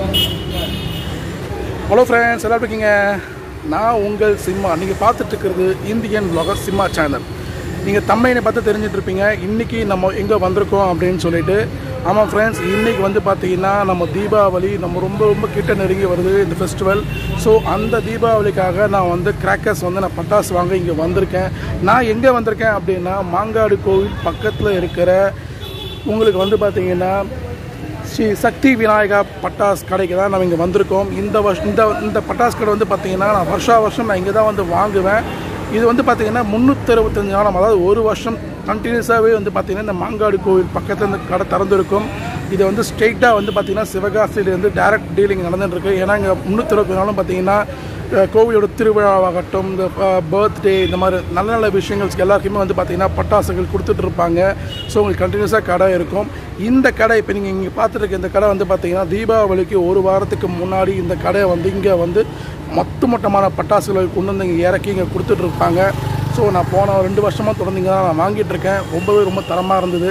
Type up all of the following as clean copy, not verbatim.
Hello friends, how are you? நான் உங்கள் சிம்மா. நீங்க பார்த்துட்டு இருக்கிறது இந்தியன் vlogger சிம்மா சேனல். நீங்க தம்ப்நெயிலை பார்த்து தெரிஞ்சிட்டு இருப்பீங்க. இன்னைக்கு நம்ம எங்க வந்திருக்கோம் அப்படினு சொல்லிட்டு. ஆமா फ्रेंड्स, இன்னைக்கு வந்து பாத்தீங்கன்னா நம்ம தீபாவளி நம்ம ரொம்ப கிட்ட நெருங்கி வருது இந்த ஃபெஸ்டிவல். சோ அந்த தீபாவளிக்காக நான் வந்து கிராக்கர்ஸ் வந்து நான் பட்டாசு வாங்க இங்க வந்திருக்கேன். நான் எங்க வந்திருக்கேன் அப்படினா மாங்காடு கோவில் பக்கத்துல இருக்கிற உங்களுக்கு வந்து பாத்தீங்கன்னா ஸ்ரீ சக்தி விநாயகா பட்டாஸ் கடைக்கு தான் நம்ம இங்கே வந்திருக்கோம். இந்த பட்டாஸ் கடை வந்து பார்த்திங்கன்னா நான் வருஷம் நான் இங்கே தான் வந்து வாங்குவேன். இது வந்து பார்த்திங்கன்னா 365 நாள், அதாவது ஒரு வருஷம் கண்டினியூஸாகவே வந்து பார்த்திங்கன்னா இந்த மாங்காடு கோவில் பக்கத்தில் இந்த கடை திறந்துருக்கும். இது வந்து ஸ்ட்ரெயிட்டாக வந்து பார்த்திங்கன்னா சிவகாசியிலேருந்து டைரக்ட் டீலிங் நடந்துட்டுருக்கு. ஏன்னா இங்கே 365 நாளும் பார்த்திங்கன்னா கோவிலோட திருவிழாவாகட்டும், இந்த பர்த்டே, இந்த மாதிரி நல்ல விஷயங்களுக்கு எல்லாருக்குமே வந்து பார்த்திங்கன்னா பட்டாசுகள் கொடுத்துட்ருப்பாங்க. ஸோ உங்களுக்கு கண்டினியூஸாக கடை இருக்கும். இந்த கடை இப்போ நீங்கள் இங்கே பார்த்துருக்க இந்த கடை வந்து பார்த்திங்கன்னா தீபாவளிக்கு ஒரு வாரத்துக்கு முன்னாடி இந்த கடை வந்து இங்கே வந்து மொத்தமான பட்டாசுகளை கொண்டு வந்து இங்கே இறக்கி இங்கே கொடுத்துட்ருப்பாங்க. ஸோ நான் போன 2 வருஷமாக தொடர்ந்து இங்கே தான் நான் வாங்கிட்டுருக்கேன். ரொம்ப தரமாக இருந்தது.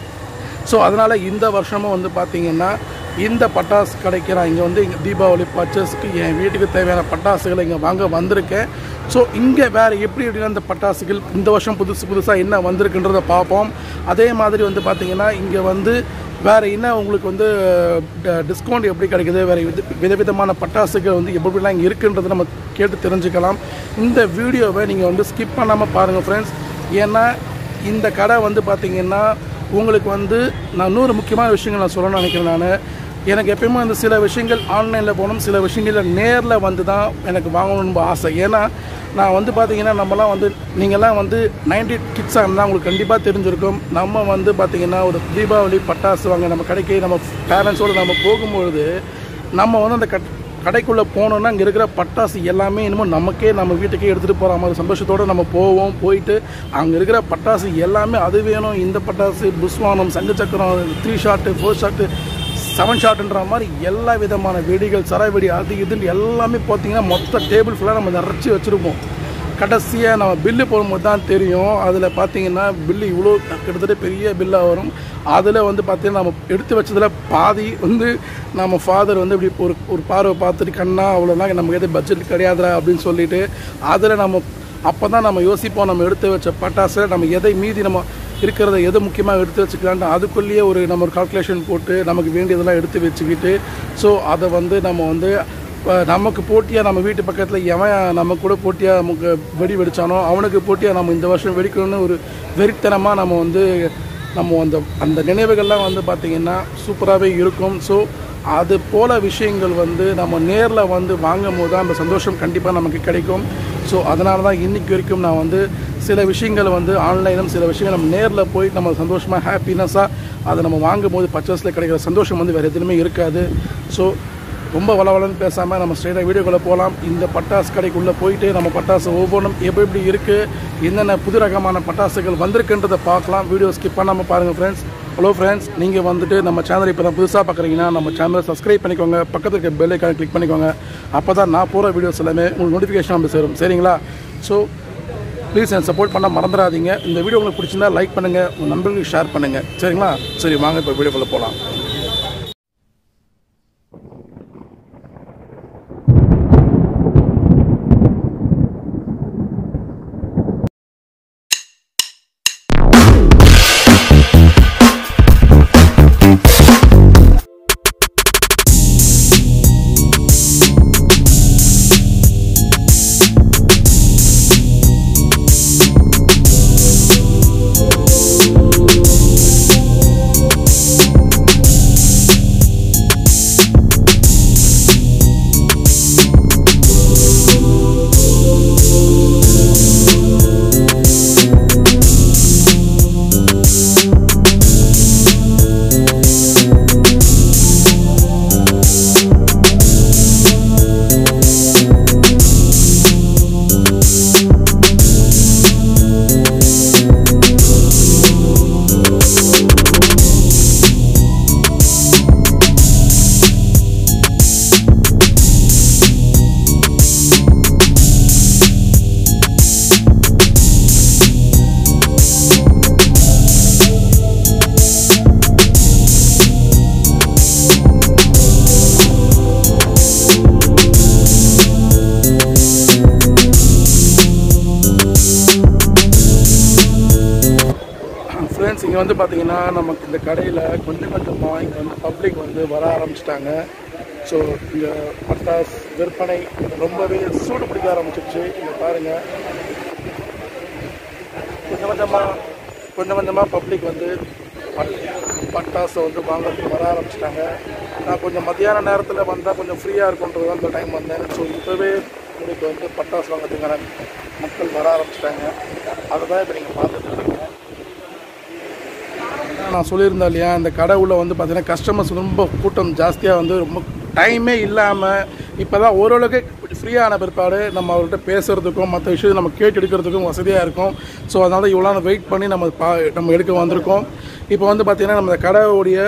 ஸோ அதனால் இந்த வருஷமும் வந்து பார்த்திங்கன்னா இந்த பட்டாசு கடைக்கு நான் இங்கே வந்து இங்கே தீபாவளி பர்ச்சேஸுக்கு என் வீட்டுக்கு தேவையான பட்டாசுகளை இங்கே வாங்க வந்திருக்கேன். ஸோ இங்கே வேறு எப்படின்னா இந்த பட்டாசுகள் இந்த வருஷம் புதுசாக என்ன வந்திருக்குன்றதை பார்ப்போம். அதே மாதிரி வந்து பார்த்திங்கன்னா இங்கே வந்து வேறு என்ன உங்களுக்கு வந்து டிஸ்கவுண்ட் எப்படி கிடைக்குது, வேறு விதவிதமான பட்டாசுகள் வந்து எப்படிலாம் இங்கே இருக்குன்றதை நம்ம கேட்டு தெரிஞ்சுக்கலாம். இந்த வீடியோவை நீங்கள் வந்து ஸ்கிப் பண்ணாமல் பாருங்கள் ஃப்ரெண்ட்ஸ். ஏன்னா இந்த கடை வந்து பார்த்திங்கன்னா உங்களுக்கு வந்து நான் 100 முக்கியமான விஷயங்கள் நான் சொல்லணும்னு நினைக்கிறேன். எனக்கு எப்பயுமே வந்து சில விஷயங்கள் ஆன்லைனில் போகணும், சில விஷயங்களில் நேரில் வந்து தான் எனக்கு வாங்கணும்னு ஆசை. ஏன்னா நான் வந்து பார்த்திங்கன்னா நம்மலாம் வந்து நீங்கள்லாம் வந்து 90 கிட்ஸாக இருந்தால் உங்களுக்கு கண்டிப்பாக தெரிஞ்சிருக்கும். நம்ம வந்து பார்த்திங்கன்னா ஒரு தீபாவளி பட்டாசு வாங்க நம்ம கடைக்கு நம்ம பேரண்ட்ஸோடு நம்ம போகும்பொழுது நம்ம வந்து அந்த கடைக்குள்ளே போனோன்னா அங்கே இருக்கிற பட்டாசு எல்லாமே இன்னமும் நமக்கே நம்ம வீட்டுக்கே எடுத்துகிட்டு போகிற மாதிரி சந்தோஷத்தோடு நம்ம போயிட்டு அங்கே இருக்கிற பட்டாசு எல்லாமே அது வேணும், இந்த பட்டாசு, புஸ்வானம், சங்கு சக்கரம், 3 ஷாட்டு, 4 ஷாட்டு, 7 ஷாட்டுன்ற மாதிரி எல்லா விதமான வெடிகள், சரவெடி, அது இதுன்னு எல்லாமே பார்த்திங்கன்னா மொத்த டேபிள் ஃபுல்லாக நம்ம நிறச்சி வச்சுருப்போம். கடைசியாக நம்ம பில்லு போடும்போது தான் தெரியும் அதில் பார்த்திங்கன்னா பில்லு இவ்வளோ கிட்டத்தட்ட பெரிய பில்லாக வரும். அதில் வந்து பார்த்திங்கன்னா நம்ம எடுத்து வச்சதில் பாதி வந்து நம்ம ஃபாதர் வந்து இப்படி ஒரு பார்வை பார்த்துட்டு கண்ணா அவ்வளோதான் நமக்கு எது பட்ஜெட் கிடையாதுரா அப்படின்னு சொல்லிவிட்டு அதில் நம்ம அப்போ தான் நம்ம யோசிப்போம் நம்ம எடுத்து வச்ச பட்டாசில் நம்ம எதை மீதி நம்ம இருக்கிறத எது முக்கியமாக எடுத்து வச்சுக்கலான்ட்டு அதுக்குள்ளேயே நம்ம ஒரு கால்குலேஷன் போட்டு நமக்கு வேண்டியதெல்லாம் எடுத்து வச்சுக்கிட்டு ஸோ அதை வந்து நம்ம வந்து நமக்கு போட்டியாக நம்ம வீட்டு பக்கத்தில் எவன் நம்ம கூட போட்டியாக நமக்கு வெடிச்சானோ அவனுக்கு போட்டியாக நம்ம இந்த வருஷம் வெடிக்கணும்னு ஒரு வெறித்தனமாக நம்ம அந்த நினைவுகள்லாம் வந்து பார்த்திங்கன்னா சூப்பராகவே இருக்கும். ஸோ அது போல் விஷயங்கள் வந்து நம்ம நேரில் வந்து வாங்கும் போது தான் அந்த சந்தோஷம் கண்டிப்பாக நமக்கு கிடைக்கும். ஸோ அதனால தான் இன்றைக்கி வரைக்கும் நான் வந்து சில விஷயங்கள் வந்து ஆன்லைனும் சில விஷயங்கள் நம்ம நேரில் போய் நம்ம சந்தோஷமாக ஹாப்பினஸ்ஸாக அதை நம்ம வாங்கும் போது பர்ச்சேஸில் கிடைக்கிற சந்தோஷம் வந்து வேறு எதுவுமே இருக்காது. ஸோ ரொம்ப வளவலன்னு பேசாமல் நம்ம ஸ்ட்ரெயிட்டாக வீடியோக்குள்ளே போகலாம். இந்த பட்டாசு கடைக்குள்ளே போயிட்டு நம்ம பட்டாசு ஒவ்வொன்றும் எப்படி இருக்குது, என்னென்ன புது ரகமான பட்டாசுகள் வந்திருக்குன்றதை பார்க்கலாம். வீடியோ ஸ்கிப் பண்ணாமல் பாருங்கள் ஃப்ரெண்ட்ஸ். ஹலோ ஃப்ரெண்ட்ஸ், நீங்கள் வந்துட்டு நம்ம சேனலை இப்போ தான் புதுசாக பார்க்குறீங்கன்னா நம்ம சேனலை சப்ஸ்கிரைப் பண்ணிக்கோங்க, பக்கத்தில் இருக்க பெல் ஐக்கானை கிளிக் பண்ணிக்கோங்க. அப்போ தான் நான் போகிற வீடியோஸ் எல்லாமே உங்களுக்கு நோட்டிஃபிகேஷன் வந்து சேரும். சரிங்களா? ஸோ ப்ளீஸ் எனக்கு சப்போர்ட் பண்ண மறந்துடாதீங்க. இந்த வீடியோ உங்களுக்கு பிடிச்சிருந்தா லைக் பண்ணுங்கள், உங்கள் நண்பர்களுக்கு ஷேர் பண்ணுங்கள். சரிங்களா? சரி, வாங்க இப்போ வீடியோக்குள்ளே போகலாம். வந்து பார்த்தீங்கன்னா நமக்கு இந்த கடையில் கொஞ்சம் கொஞ்சமாக இங்கே வந்து பப்ளிக் வந்து வர ஆரம்பிச்சிட்டாங்க. ஸோ இங்கே பட்டாஸ் விற்பனை ரொம்பவே சூடு பிடிக்க ஆரம்பிச்சிருச்சு. இங்கே பாருங்கள், கொஞ்சம் கொஞ்சமாக பப்ளிக் வந்து பட்டாசை வந்து வாங்கிறதுக்கு வர ஆரம்பிச்சிட்டாங்க. நான் கொஞ்சம் மத்தியான நேரத்தில் வந்தால் கொஞ்சம் ஃப்ரீயாக இருக்குன்றது அந்த டைம் வந்தேன். ஸோ இப்போவே உங்களுக்கு வந்து பட்டாசு வாங்கிறதுக்கான மக்கள் வர ஆரம்பிச்சிட்டாங்க. அதை தான் இப்போ நீங்கள் பார்த்துட்டு இருக்கீங்க. நான் சொல்லியிருந்தேன் இல்லையா, இந்த கடை உள்ள வந்து பார்த்தீங்கன்னா கஸ்டமர்ஸ் ரொம்ப கூட்டம் ஜாஸ்தியாக வந்து ரொம்ப டைமே இல்லாமல் இப்போ தான் ஓரளவுக்கு ஃப்ரீயான பிற்பாடு நம்ம அவர்கிட்ட பேசுகிறதுக்கும் மற்ற விஷயத்தை நம்ம கேட்டு எடுக்கிறதுக்கும் வசதியாக இருக்கும். ஸோ அதனால் இவ்வளோ வெயிட் பண்ணி நம்ம எடுக்க வந்திருக்கோம். இப்போ வந்து பார்த்திங்கன்னா நம்ம கடையோடைய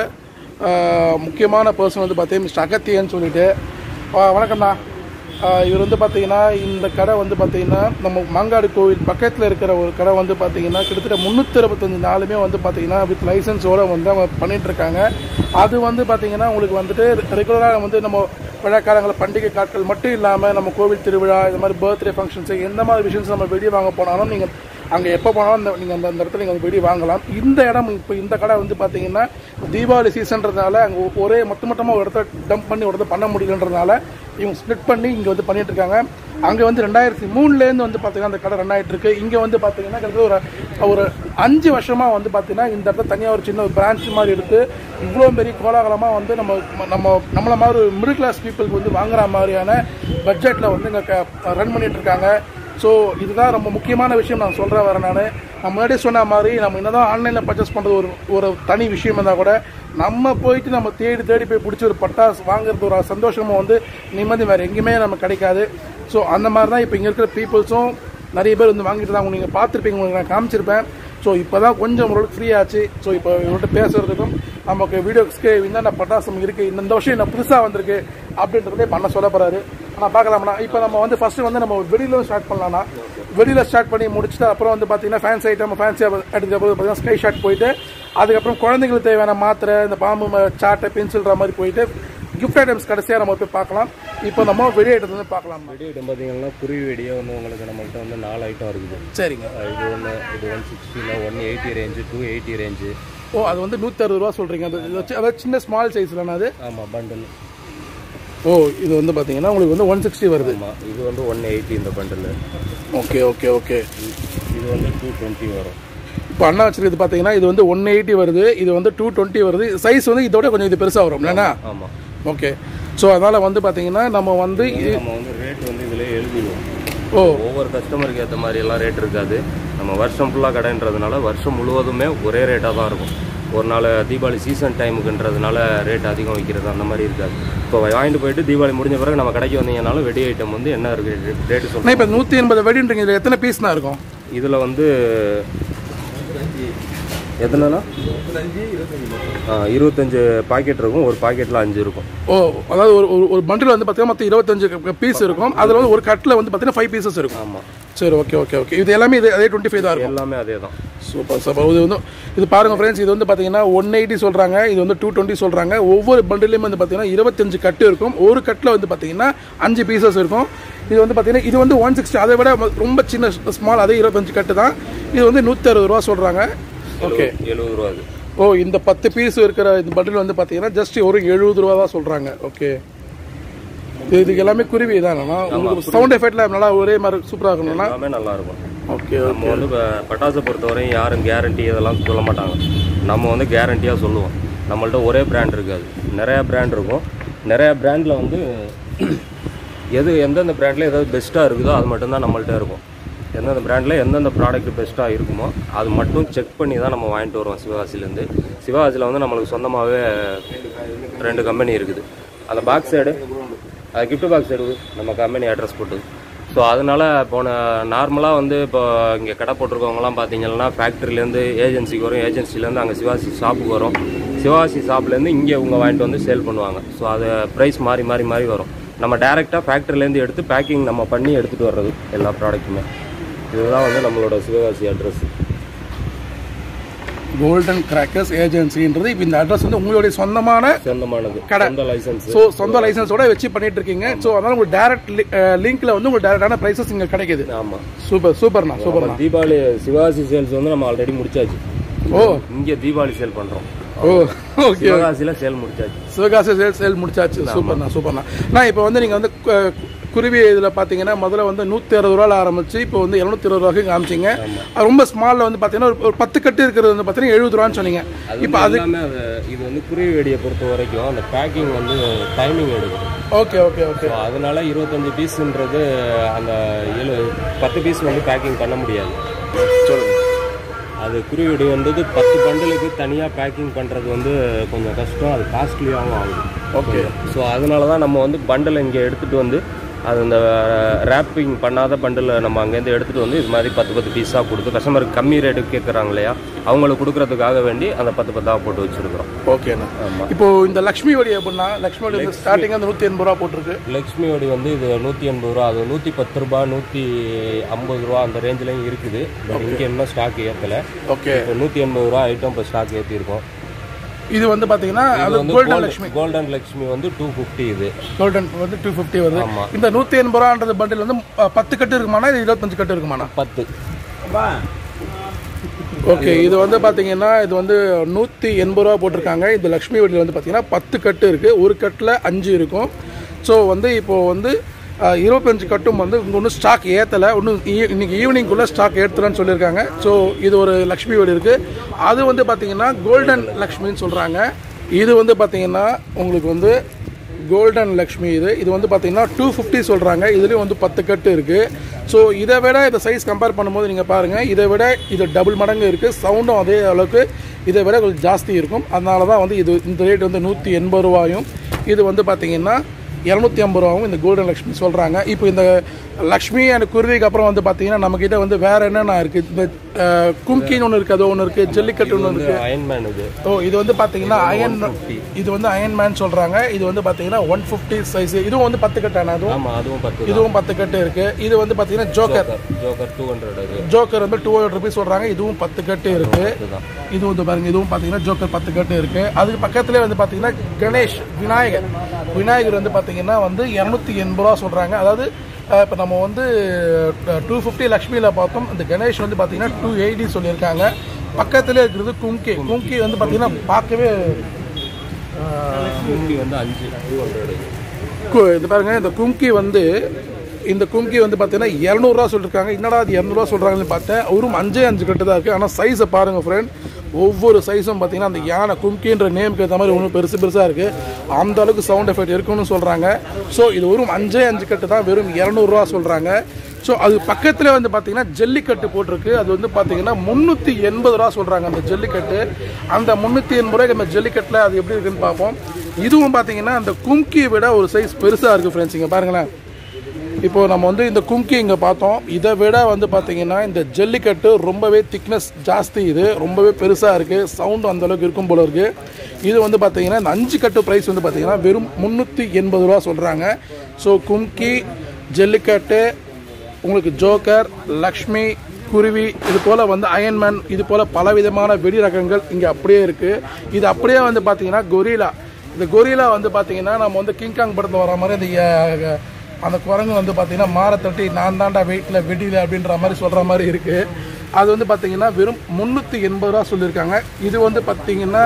முக்கியமான பர்சன் வந்து பார்த்தீங்கன்னா மிஸ்டர் அகத்தியன்னு சொல்லிட்டு, வணக்கம்ண்ணா. இவர் வந்து பார்த்திங்கன்னா இந்த கடை வந்து பார்த்திங்கன்னா நம்ம மாங்காடு கோவில் பக்கத்தில் இருக்கிற ஒரு கடை வந்து பார்த்திங்கன்னா கிட்டத்தட்ட 365 நாளுமே வந்து பார்த்திங்கன்னா வித் லைசன்ஸோடு வந்து அவங்க பண்ணிகிட்ருக்காங்க. அது வந்து பார்த்திங்கன்னா உங்களுக்கு வந்துட்டு ரெகுலராக வந்து நம்ம விழாக்காலங்கள் பண்டிகை காட்கள் மட்டும் இல்லாமல் நம்ம கோவில் திருவிழா இந்த மாதிரி பர்த்டே ஃபங்க்ஷன்ஸு எந்த மாதிரி விஷயம்ஸ் நம்ம வெளியே வாங்க போனாலும் நீங்கள் அங்கே எப்போ போனாலும் நீங்கள் அந்த இடத்துல நீங்கள் வந்து வெளியே வாங்கலாம். இந்த இடம் இப்போ இந்த கடை வந்து பார்த்தீங்கன்னா தீபாவளி சீசன்றதுனால அங்கே ஒரே மொத்தமாக ஒரு இடத்த டம்ப் பண்ணி ஒரு இடத்த பண்ண முடியலன்றதுனால இவங்க ஸ்ப்ளிட் பண்ணி இங்கே வந்து பண்ணிகிட்டு இருக்காங்க. அங்கே வந்து 2003 வந்து பார்த்தீங்கன்னா அந்த கடை ரன் ஆகிட்டு இருக்கு. இங்கே வந்து பார்த்தீங்கன்னா கிட்டத்தட்ட ஒரு 5 வருஷமாக வந்து பார்த்தீங்கன்னா இந்த இடத்துல தனியாக ஒரு சின்ன ஒரு பிரான்ச் மாதிரி எடுத்து இவ்வளோ பெரிய கோலாகலமாக வந்து நம்மளை மாதிரி மிடில் கிளாஸ் பீப்புளுக்கு வந்து வாங்குற மாதிரியான பட்ஜெட்டில் வந்து இங்கே ரன் பண்ணிட்டு இருக்காங்க. ஸோ இதுதான் ரொம்ப முக்கியமான விஷயம் நான் சொல்கிறேன். நான் முன்னாடியே சொன்ன மாதிரி நம்ம என்னதான் ஆன்லைனில் பர்ச்சேஸ் பண்ணுறது ஒரு தனி விஷயம் இருந்தால் கூட நம்ம போயிட்டு நம்ம தேடி போய் பிடிச்சி ஒரு பட்டாசு வாங்குறது ஒரு சந்தோஷமும் வந்து நிம்மதி வேறு எங்கேயுமே நம்ம கிடைக்காது. ஸோ அந்த மாதிரி தான் இப்போ இங்கே இருக்கிற பீப்புள்ஸும் நிறைய பேர் வந்து வாங்கிட்டு தான் நீங்கள் பார்த்துருப்பீங்க, உங்களுக்கு நான் காமிச்சிருப்பேன். ஸோ இப்போ தான் கொஞ்சம் ஒரு ஃப்ரீ ஆச்சு. ஸோ இப்போ இவர்கிட்ட பேசுகிறதுக்கும் நமக்கு வீடியோஸ்க்கு என்னென்ன பட்டாசம் இருக்குது, இந்த வருஷம் என்ன புதுசாக வந்திருக்கு அப்படின்றதே பண்ண சொல்ல போகிறாரு. ஆனால் பார்க்கலாம்ண்ணா. இப்போ நம்ம வந்து ஃபஸ்ட்டு வந்து நம்ம வெளியில் ஸ்டார்ட் பண்ணலாம்னா, வெளியில் ஸ்டார்ட் பண்ணி முடிச்சுட்டு அப்புறம் வந்து பார்த்தீங்கன்னா ஃபேன்சி ஐட்டம் ஃபேன்சியாக எடுக்கிற போது பார்த்தீங்கன்னா ஸ்கை ஷாட் போயிட்டு அதுக்கப்புறம் குழந்தைங்களுக்கு தேவையான மாத்திரை இந்த பாம்பு சாட்டை பென்சில்ற மாதிரி போயிட்டு கிஃப்ட் ஐட்டம்ஸ் கடைசியாக நம்ம போய் பார்க்கலாம். இப்போ நம்ம வெடி ஐட்டம் வந்து பார்க்கலாம். வெடி ஐட்டம் பார்த்தீங்கன்னா குருவி வெடியே வந்து உங்களுக்கு நம்மள்கிட்ட வந்து 4 ஐட்டம் இருக்குது. சரிங்க. இது 160, 180 ரேஞ்சு, 280 ரேஞ்சு. ஓ, அது வந்து 160 ரூபா சொல்கிறீங்க. அதாவது சின்ன ஸ்மால் சைஸ்லண்ணா அது? ஆமாம், பண்டில். ஓ, இது வந்து பார்த்தீங்கன்னா உங்களுக்கு வந்து 160 வருது. ஆமாம், இது வந்து 180 இந்த பண்டில். ஓகே. இது வந்து 220 வரும். இப்போ அண்ணா வச்சிருக்கிறது பார்த்தீங்கன்னா இது வந்து 180 வருது, இது வந்து 220 வருது. சைஸ் வந்து இதோட கொஞ்சம் இது பெருசாக வரும் இல்லைண்ணா? ஆமாம். ஓகே. ஸோ அதனால் வந்து பார்த்தீங்கன்னா நம்ம வந்து ரேட் வந்து இதில் எழுதிடுவோம். ஒவ்வொரு கஸ்டமருக்கு ஏற்ற மாதிரி எல்லாம் ரேட் இருக்காது. நம்ம வருஷம் ஃபுல்லாக கடைன்றதுனால வருஷம் முழுவதுமே ஒரே ரேட்டாக தான் இருக்கும். ஒரு நாள் தீபாவளி சீசன் டைமுக்குன்றதுனால ரேட் அதிகம் வைக்கிறது அந்த மாதிரி இருக்காது. இப்போ வாங்கிட்டு போயிட்டு தீபாவளி முடிஞ்ச பிறகு நம்ம கடைக்கு வந்தீங்கனாலும் வெடி ஐட்டம் வந்து என்ன இருக்குது ரேட்டு சொல்லுங்கள். இப்போ 180 வெடின்றீங்க, இதில் எத்தனை பீஸ் தான் இருக்கும்? இதில் வந்து எத்தனைண்ணா? 25 பாக்கெட் இருக்கும். ஒரு பாக்கெட்டில் 5 இருக்கும். ஓ, அதாவது ஒரு பண்டில் வந்து பார்த்தீங்கன்னா மொத்தம் 25 பீஸ் இருக்கும். அதில் வந்து ஒரு கட்டில் வந்து பார்த்தீங்கன்னா 5 பீசஸ் இருக்கும். ஆமாம். சரி, ஓகே. இது எல்லாமே அதே 25 தான் இருக்கும். எல்லாமே அதே தான். சூப்பர். இது பாருங்கள் ஃப்ரெண்ட்ஸ், இது வந்து பார்த்தீங்கன்னா 180 சொல்கிறாங்க, இது வந்து 220 சொல்கிறாங்க. ஒவ்வொரு பண்டிலையும் வந்து பார்த்தீங்கன்னா 25 கட்டு இருக்கும். ஒரு கட்டில் வந்து பார்த்தீங்கன்னா 5 பீசஸ் இருக்கும். இது வந்து பார்த்தீங்கன்னா இது வந்து 160, அதை விட ரொம்ப சின்ன ஸ்மால், அதே 25 கட்டு தான். இது வந்து 160 ரூபா சொல்கிறாங்க. ஓகே, 70 ரூபா. ஓ, இந்த 10 பீஸ் இருக்கிற இந்த பண்டில் வந்து பார்த்தீங்கன்னா ஜஸ்ட் ஒரு 70 ரூபா தான் சொல்கிறாங்க. ஓகே. இதுக்கு எல்லாமே குருவி தானேண்ணா? உங்களுக்கு சவுண்ட் எஃபெக்ட்லாம் நல்லா ஒரே மாதிரி சூப்பராக இருக்கணும்னா எல்லாமே நல்லா இருக்கும். ஓகே. நம்ம வந்து பட்டாசை பொறுத்தவரையும் யாரும் கேரண்டி இதெல்லாம் சொல்ல மாட்டாங்க. நம்ம வந்து கேரண்டியாக சொல்லுவோம். நம்மள்ட்ட ஒரே பிராண்ட் இருக்காது, நிறையா பிராண்ட் இருக்கும். நிறையா பிராண்டில் வந்து எந்தெந்த பிராண்டில் எதாவது பெஸ்ட்டாக இருக்குதோ அது மட்டும்தான் நம்மள்ட்ட இருக்கும். எந்தெந்த பிராண்டில் எந்தெந்த ப்ராடக்ட் பெஸ்ட்டாக இருக்குமோ அது மட்டும் செக் பண்ணி தான் நம்ம வாங்கிட்டு வருவோம் சிவகாசிலேருந்து. சிவகாசியில் வந்து நம்மளுக்கு சொந்தமாகவே 2 கம்பெனி இருக்குது. அந்த பாக்ஸ் சைடு, அது கிஃப்ட் பாக்ஸ் சைடு நம்ம கம்பெனி அட்ரஸ் போட்டு. ஸோ அதனால் நார்மலாக வந்து இப்போ இங்கே கடை போட்டிருக்கவங்கலாம் பார்த்தீங்கன்னா ஃபேக்ட்ரிலேருந்து ஏஜென்சிக்கு வரும், ஏஜென்சிலேருந்து அங்கே சிவகாசி ஷாப்புக்கு வரும், சிவகாசி ஷாப்லேருந்து இங்கே இவங்க வாங்கிட்டு வந்து சேல் பண்ணுவாங்க. ஸோ அது ப்ரைஸ் மாறி வரும். நம்ம டேரெக்டாக ஃபேக்ட்ரிலேருந்து எடுத்து பேக்கிங் நம்ம பண்ணி எடுத்துகிட்டு வர்றது எல்லா ப்ராடக்ட்டுமே. இதுதான் வந்து நம்மளோட சிவகாசி அட்ரஸ். கோல்டன் கிராக்கர்ஸ் ஏஜென்சின்றது இப்போ இந்த அட்ரஸ் வந்து உங்களுடைய சொந்தமானது கடை, லைசன்ஸ். ஸோ சொந்த லைசன்ஸோட வச்சு பண்ணிட்டு இருக்கீங்க. ஸோ அதனால உங்களுக்கு டேரக்ட் லிங்க்ல வந்து உங்களுக்கு டேரக்டான பிரைசஸ் இங்கே கிடைக்குது. ஆமாம், சூப்பர்ண்ணா. தீபாவளி சிவகாசி சேல்ஸ் வந்து நம்ம ஆல்ரெடி முடிச்சாச்சு. ஓ இங்கே தீபாவளி சேல் பண்ணுறோம். ஓ ஓகே. சிவகாசியில் சேல் முடிச்சாச்சு. சிவகாசி சேல் முடிச்சாச்சு. சூப்பர்ண்ணா சூப்பர்ண்ணா. நான் இப்போ வந்து நீங்கள் வந்து குருவி இதில் பார்த்தீங்கன்னா முதல்ல வந்து 160 ரூபாயில் ஆரம்பிச்சு இப்போ வந்து 720 ரூபாய்க்கு காமிச்சிங்க. ரொம்ப ஸ்மாலில் வந்து பார்த்தீங்கன்னா ஒரு 10 கட்டு இருக்கிறது வந்து பார்த்தீங்கன்னா 70 ரூபான்னு சொன்னீங்க. இப்போ அது இது வந்து குருவி வெடியை பொறுத்த வரைக்கும் அந்த பேக்கிங் வந்து டைமிங் எடுக்கும். Okay okay okay. அதனால 25 பீஸுன்றது அந்த 10 பீஸ் வந்து பேக்கிங் பண்ண முடியாது. சொல்லுங்கள். அது குருவி வெடி வந்தது 10 பண்டலுக்கு தனியாக பேக்கிங் பண்ணுறது வந்து கொஞ்சம் கஷ்டம், அது காஸ்ட்லியாகவும் ஆகுது. ஓகே. ஸோ அதனால தான் நம்ம வந்து பண்டல் இங்கே எடுத்துகிட்டு வந்து அது இந்த ரேப்பிங் பண்ணாத பண்டில் நம்ம அங்கேருந்து எடுத்துகிட்டு வந்து இது மாதிரி 10 பீஸாக கொடுத்து கஸ்டமருக்கு கம்மி ரேட்டுக்கு கேட்குறாங்க இல்லையா, அவங்களுக்கு கொடுக்குறதுக்காக வேண்டி அந்த 10 போட்டு வச்சுருக்கிறோம். ஓகேண்ணா. இப்போது இந்த லக்ஷ்மி வடி எப்படின்னா லக்ஷ்மி வடி வந்து ஸ்டார்டிங் வந்து 180 ரூபா போட்டிருக்கு. லக்ஷ்மி வடி வந்து இது 180 ரூபா, அது 110 ரூபா 150 ரூபா அந்த ரேஞ்சிலையும் இருக்குது. பட் இங்கே இன்னும் ஸ்டாக் ஏற்றலை. ஓகே. 180 ரூபா ஐட்டம் இப்போ ஸ்டாக் ஏற்றிருக்கோம். இது வந்து பார்த்தீங்கன்னா அது கோல்டன் லக்ஷ்மி. கோல்டன் லக்ஷ்மி வந்து 250. இது கோல்டன் வந்து 250 வருது. இந்த 180 ரூபான்றது பண்டில் வந்து 10 கட்டு இருக்குமாண்ணா, இது 25 கட்டு இருக்குமாண்ணா? 10. ஓகே. இது வந்து பார்த்தீங்கன்னா இது வந்து 180 ரூபா போட்டிருக்காங்க. இந்த லக்ஷ்மி வடியில் வந்து பார்த்தீங்கன்னா 10 கட்டு இருக்குது. ஒரு கட்டில் 5 இருக்கும். ஸோ வந்து இப்போது வந்து 25 கட்டும் வந்து இங்கே ஒன்றும் ஸ்டாக் ஏற்றலை. ஒன்றும் இன்றைக்கி ஈவினிங்குள்ளே ஸ்டாக் ஏற்றுலன்னு சொல்லியிருக்காங்க. ஸோ இது ஒரு லக்ஷ்மி வடி இருக்குது. அது வந்து பார்த்திங்கன்னா கோல்டன் லக்ஷ்மின்னு சொல்கிறாங்க. இது வந்து பார்த்திங்கன்னா உங்களுக்கு வந்து கோல்டன் லக்ஷ்மி. இது வந்து பார்த்திங்கன்னா 250 சொல்கிறாங்க. இதுலேயும் வந்து 10 கட்டு இருக்குது. ஸோ இதை விட இந்த சைஸ் கம்பேர் பண்ணும்போது நீங்கள் பாருங்கள், இதை விட இது டபுள் மடங்கு இருக்குது. சவுண்டும் அதே அளவுக்கு இதை விட கொஞ்சம் ஜாஸ்தி இருக்கும். அதனால தான் வந்து இது இந்த ரேட் வந்து 180 ரூபாயும் இது வந்து பார்த்திங்கன்னா 250 ரூபாவும் இந்த கோல்டன் லக்ஷ்மி சொல்கிறாங்க. இப்போ இந்த லக்ஷ்மி அண்ட் குருவிக்கு அப்புறம் வந்து பார்த்தீங்கன்னா நம்மக்கிட்ட வந்து வேறு என்னென்ன இருக்குது, இந்த கும்கின்னு ஒன்று இருக்குது, அது ஒன்று இருக்குது, ஜல்லிக்கட்டு ஒன்று இருக்குது, அயன்மேன். இது வந்து பார்த்தீங்கன்னா இது வந்து அயன்மேன் சொல்கிறாங்க. இது வந்து பார்த்தீங்கன்னா 150 சைஸ். இதுவும் வந்து 10 கட்டான, இதுவும் 10 கட்டு இருக்குது. இது வந்து பார்த்தீங்கன்னா ஜோக்கர் 200. ஜோக்கர் வந்து 200 ருபீஸ் சொல்கிறாங்க. இதுவும் 10 கட்டு இருக்குது. இது வந்து பாருங்கள், இதுவும் பார்த்தீங்கன்னா ஜோக்கர் 10 கட்டு இருக்குது. அதுக்கு பக்கத்துலேயே வந்து பார்த்தீங்கன்னா கணேஷ் விநாயகர் வந்து பார்த்தீங்கன்னா வந்து 280 ரூபா சொல்கிறாங்க. அதாவது இப்போ நம்ம வந்து 250 லக்ஷ்மியில் பார்த்தோம். இந்த கணேஷ் வந்து பார்த்தீங்கன்னா 280 சொல்லியிருக்காங்க. பக்கத்துலேயே இருக்கிறது கும்கி வந்து பார்த்தீங்கன்னா பார்க்கவே வந்து 5 இது பாருங்கள். இந்த கும்கி வந்து பார்த்தீங்கன்னா 200 ரூபா சொல்லியிருக்காங்க. என்னடா அது 200 ரூபா சொல்கிறாங்கன்னு பார்த்தேன். அவரும் 5 கட்டு தான் இருக்குது. ஆனால் சைஸை பாருங்கள் ஃப்ரெண்ட், ஒவ்வொரு சைஸும் பார்த்தீங்கன்னா அந்த யானை கும்கின்ற நேமுக்கு ஏற்ற மாதிரி ஒன்றும் பெருசாக இருக்குது. அந்த அளவுக்கு சவுண்ட் எஃபெக்ட் இருக்குன்னு சொல்கிறாங்க. ஸோ இது வெறும் 5 கட்டு தான், வெறும் 200 ரூபா சொல்கிறாங்க. ஸோ அது பக்கத்தில் வந்து பார்த்தீங்கன்னா ஜல்லிக்கட்டு போட்டிருக்கு. அது வந்து பார்த்தீங்கன்னா 380 ரூபா சொல்கிறாங்க அந்த ஜல்லிக்கட்டு. அந்த 380 ரூபாய்க்கு அந்த ஜல்லிக்கட்டில் அது எப்படி இருக்குன்னு பார்ப்போம். இதுவும் பார்த்தீங்கன்னா அந்த கும்கியை விட ஒரு சைஸ் பெருசாக இருக்குது ஃப்ரெண்ட்ஸ். இங்கே பாருங்களேன். இப்போது நம்ம வந்து இந்த கும்கி இங்கே பார்த்தோம். இதை விட வந்து பார்த்திங்கன்னா இந்த ஜல்லிக்கட்டு ரொம்பவே திக்னஸ் ஜாஸ்தி. இது ரொம்பவே பெருசாக இருக்குது. சவுண்டு அந்தளவுக்கு இருக்கும் போல இருக்குது. இது வந்து பார்த்திங்கன்னா இந்த 5 கட்டு ப்ரைஸ் வந்து பார்த்திங்கன்னா வெறும் 380 ரூபா சொல்கிறாங்க. ஸோ கும்கி, ஜல்லிக்கட்டு, உங்களுக்கு ஜோக்கர், லக்ஷ்மி, குருவி, இது போல் வந்து அயன்மேன், இது போல் பலவிதமான வெடி ரகங்கள் இங்கே அப்படியே இருக்குது. இது அப்படியே வந்து பார்த்திங்கன்னா கொரிலா. இந்த கொரிலா வந்து பார்த்திங்கன்னா நம்ம வந்து கிங்காங் படத்தில் வர மாதிரி அந்த குரங்கு வந்து பார்த்திங்கன்னா மாற தட்டி நான் தாண்டா வெயிட்டில் வெடியில் அப்படின்ற மாதிரி சொல்கிற மாதிரி இருக்குது. அது வந்து பார்த்திங்கன்னா வெறும் 380 ரூபா சொல்லியிருக்காங்க. இது வந்து பார்த்திங்கன்னா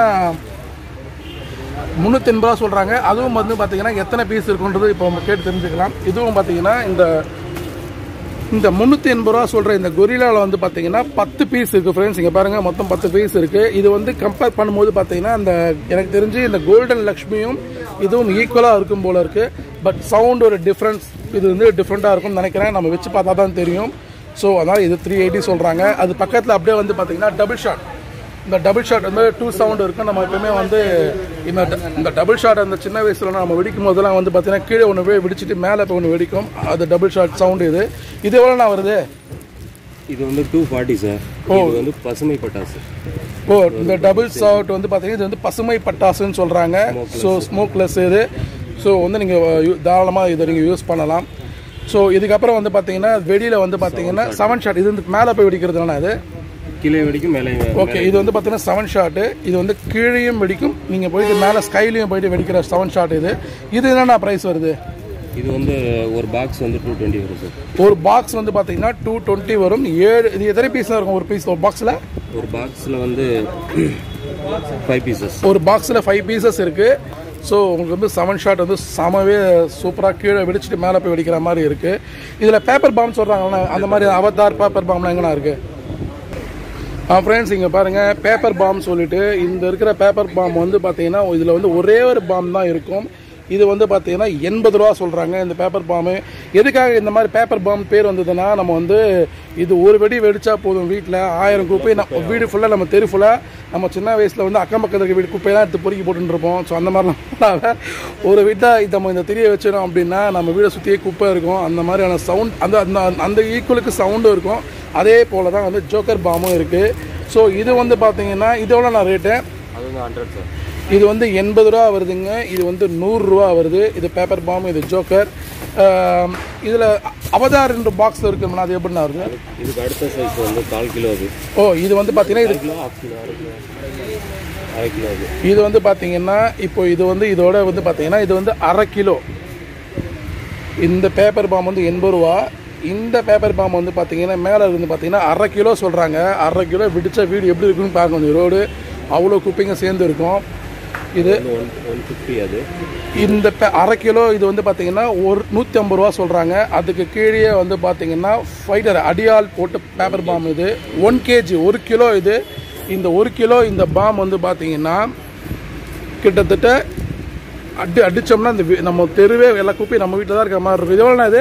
380 ரூபா சொல்கிறாங்க. அதுவும் வந்து பார்த்திங்கன்னா எத்தனை பீஸ் இருக்குன்றது இப்போ நம்ம கேட்டு தெரிஞ்சுக்கலாம். இதுவும் பார்த்திங்கன்னா இந்த 380 ரூபா சொல்கிற இந்த கொரிலாவில் வந்து பார்த்தீங்கன்னா 10 பீஸ் இருக்குது ஃப்ரெண்ட்ஸ். இங்கே பாருங்கள், மொத்தம் 10 பீஸ் இருக்குது. இது வந்து கம்பேர் பண்ணும்போது பார்த்தீங்கன்னா எனக்கு தெரிஞ்சு இந்த கோல்டன் லக்ஷ்மியும் இதுவும் ஈக்குவலாக இருக்கும் போல இருக்குது. பட் சவுண்ட் ஒரு டிஃப்ரென்ஸ், இது வந்து டிஃப்ரெண்ட்டாக இருக்கும்னு நினைக்கிறேன். நம்ம வச்சு பார்த்தா தான் தெரியும். ஸோ அதனால் இது 380 சொல்கிறாங்க. அது பக்கத்தில் அப்படியே வந்து பார்த்தீங்கன்னா டபுள் ஷாட். இந்த டபுள் ஷாட் வந்து 2 சவுண்ட் இருக்கும். நம்ம எப்பவுமே வந்து இந்த டபுள் ஷாட் அந்த சின்ன வயசுல நம்ம வெடிக்கும் போதெல்லாம் வந்து பார்த்தீங்கன்னா கீழே ஒன்று போய் வெடிச்சிட்டு மேலே இப்போ ஒன்று வெடிக்கும். அது டபுள் ஷாட் சவுண்டு. இது எவ்வளோண்ணா வருது? இது வந்து 240 சார். இது வந்து பசுமை பட்டாசு. இந்த டபுள் ஷாட் வந்து பார்த்தீங்கன்னா இது வந்து பசுமை பட்டாசுன்னு சொல்கிறாங்க. ஸோ ஸ்மோக்லெஸ் இது. ஸோ வந்து நீங்கள் தாராளமாக இதை நீங்கள் யூஸ் பண்ணலாம். ஸோ இதுக்கப்புறம் வந்து பார்த்தீங்கன்னா வெடியில் வந்து பார்த்தீங்கன்னா 7 ஷாட். இது வந்து மேலே போய் வெடிக்கிறதுனா இது கீழே வெடிக்கும், மேலே. ஓகே. இது வந்து பார்த்தீங்கன்னா 7 ஷாட்டு. இது வந்து கீழேயும் வெடிக்கும், நீங்கள் போயிட்டு மேலே ஸ்கைலையும் போயிட்டு வெடிக்கிற 7 ஷாட். இது என்னென்ன ப்ரைஸ் வருது? இது வந்து ஒரு பாக்ஸ் வந்து 220 வரும் சார். ஒரு பாக்ஸ் வந்து பார்த்தீங்கன்னா 220 வரும். 7 இது எத்தனை பீஸ் தான் இருக்கும் ஒரு பீஸ் ஒரு பாக்ஸில்? ஒரு பாக்ஸில் வந்து 5 பீசஸ். ஒரு பாக்ஸில் 5 பீசஸ் இருக்குது. ஸோ உங்களுக்கு வந்து 7 ஷாட் வந்து சமவே சூப்பராக கீழே வெடிச்சிட்டு மேலே போய் வெடிக்கிற மாதிரி இருக்குது. இதில் பேப்பர் பாம் சொல்கிறாங்களா, அந்த மாதிரி அவதார் பேப்பர் பாம்லாம் எங்கண்ணா இருக்குது? ஃப்ரெண்ட்ஸ் இங்கே பாருங்கள், பேப்பர் பாம் சொல்லிட்டு இந்த இருக்கிற பேப்பர் பாம் வந்து பார்த்தீங்கன்னா இதில் வந்து ஒரே ஒரு பாம் தான் இருக்கும். இது வந்து பார்த்தீங்கன்னா 80 ரூபா சொல்கிறாங்க இந்த பேப்பர் பாம்பு. எதுக்காக இந்த மாதிரி பேப்பர் பாம் பேர் வந்ததுன்னா, நம்ம வந்து இது ஒரு வெடி வெடிச்சா போதும், வீட்டில் 1000 குப்பை வீடு ஃபுல்லாக நம்ம தெரு ஃபுல்லாக நம்ம சின்ன வயசில் வந்து அக்கம் பக்கத்தில் இருக்க வீடு குப்பையெல்லாம் எடுத்து பொறுக்கி போட்டுருப்போம். ஸோ அந்த மாதிரிலாம் ஒரு வீட்டாக நம்ம இந்த திரியை வச்சிடும் அப்படின்னா நம்ம வீடை சுற்றியே குப்பை இருக்கும். அந்த மாதிரியான சவுண்ட் அந்த அந்த ஈக்குவலுக்கு சவுண்டும் இருக்கும். அதே போல் தான் வந்து ஜோக்கர் பாமும் இருக்குது. ஸோ இது வந்து பார்த்தீங்கன்னா இதோட நான் ரேட்டு அது வந்து 100 சார். இது வந்து 80 ரூபா வருதுங்க. இது வந்து 100 ரூபா வருது. இது பேப்பர் பாம், இது ஜோக்கர். இதில் அவதார் என்ற பாக்ஸில் இருக்குன்னா அது எப்படின்னா இருக்குது? இதுக்கு அடுத்த சைஸ் வந்து 1/4 கிலோ அது. இது வந்து பார்த்தீங்கன்னா இது இது வந்து பார்த்தீங்கன்னா இப்போ இது வந்து இதோட வந்து பார்த்தீங்கன்னா இது வந்து 1/2 கிலோ. இந்த பேப்பர் பாம் வந்து 80 ரூபா. இந்த பேப்பர் பாம் வந்து பார்த்தீங்கன்னா மேலே இருந்து பார்த்தீங்கன்னா 1/2 கிலோ சொல்கிறாங்க. 1/2 கிலோ விடிச்ச வீடு எப்படி இருக்குன்னு பார்க்கணும். ரோடு அவ்வளோ குப்பைங்க சேர்ந்து இருக்கும். இது 150. அது இந்த 1/2 கிலோ இது வந்து பார்த்தீங்கன்னா 150 ரூபா சொல்கிறாங்க. அதுக்கு கீழே வந்து பார்த்தீங்கன்னா ஃபைட்டர் அடியால் போட்டு பேப்பர் பாம். இது 1 கேஜி 1 கிலோ. இது இந்த 1 கிலோ இந்த பாம் வந்து பார்த்தீங்கன்னா கிட்டத்தட்ட அடித்தோம்னா இந்த நம்ம தெருவே எல்லா குப்பையும் நம்ம வீட்டில் தான் இருக்கிற மாதிரி இருக்கும். இது எவ்வளோண்ணா? இது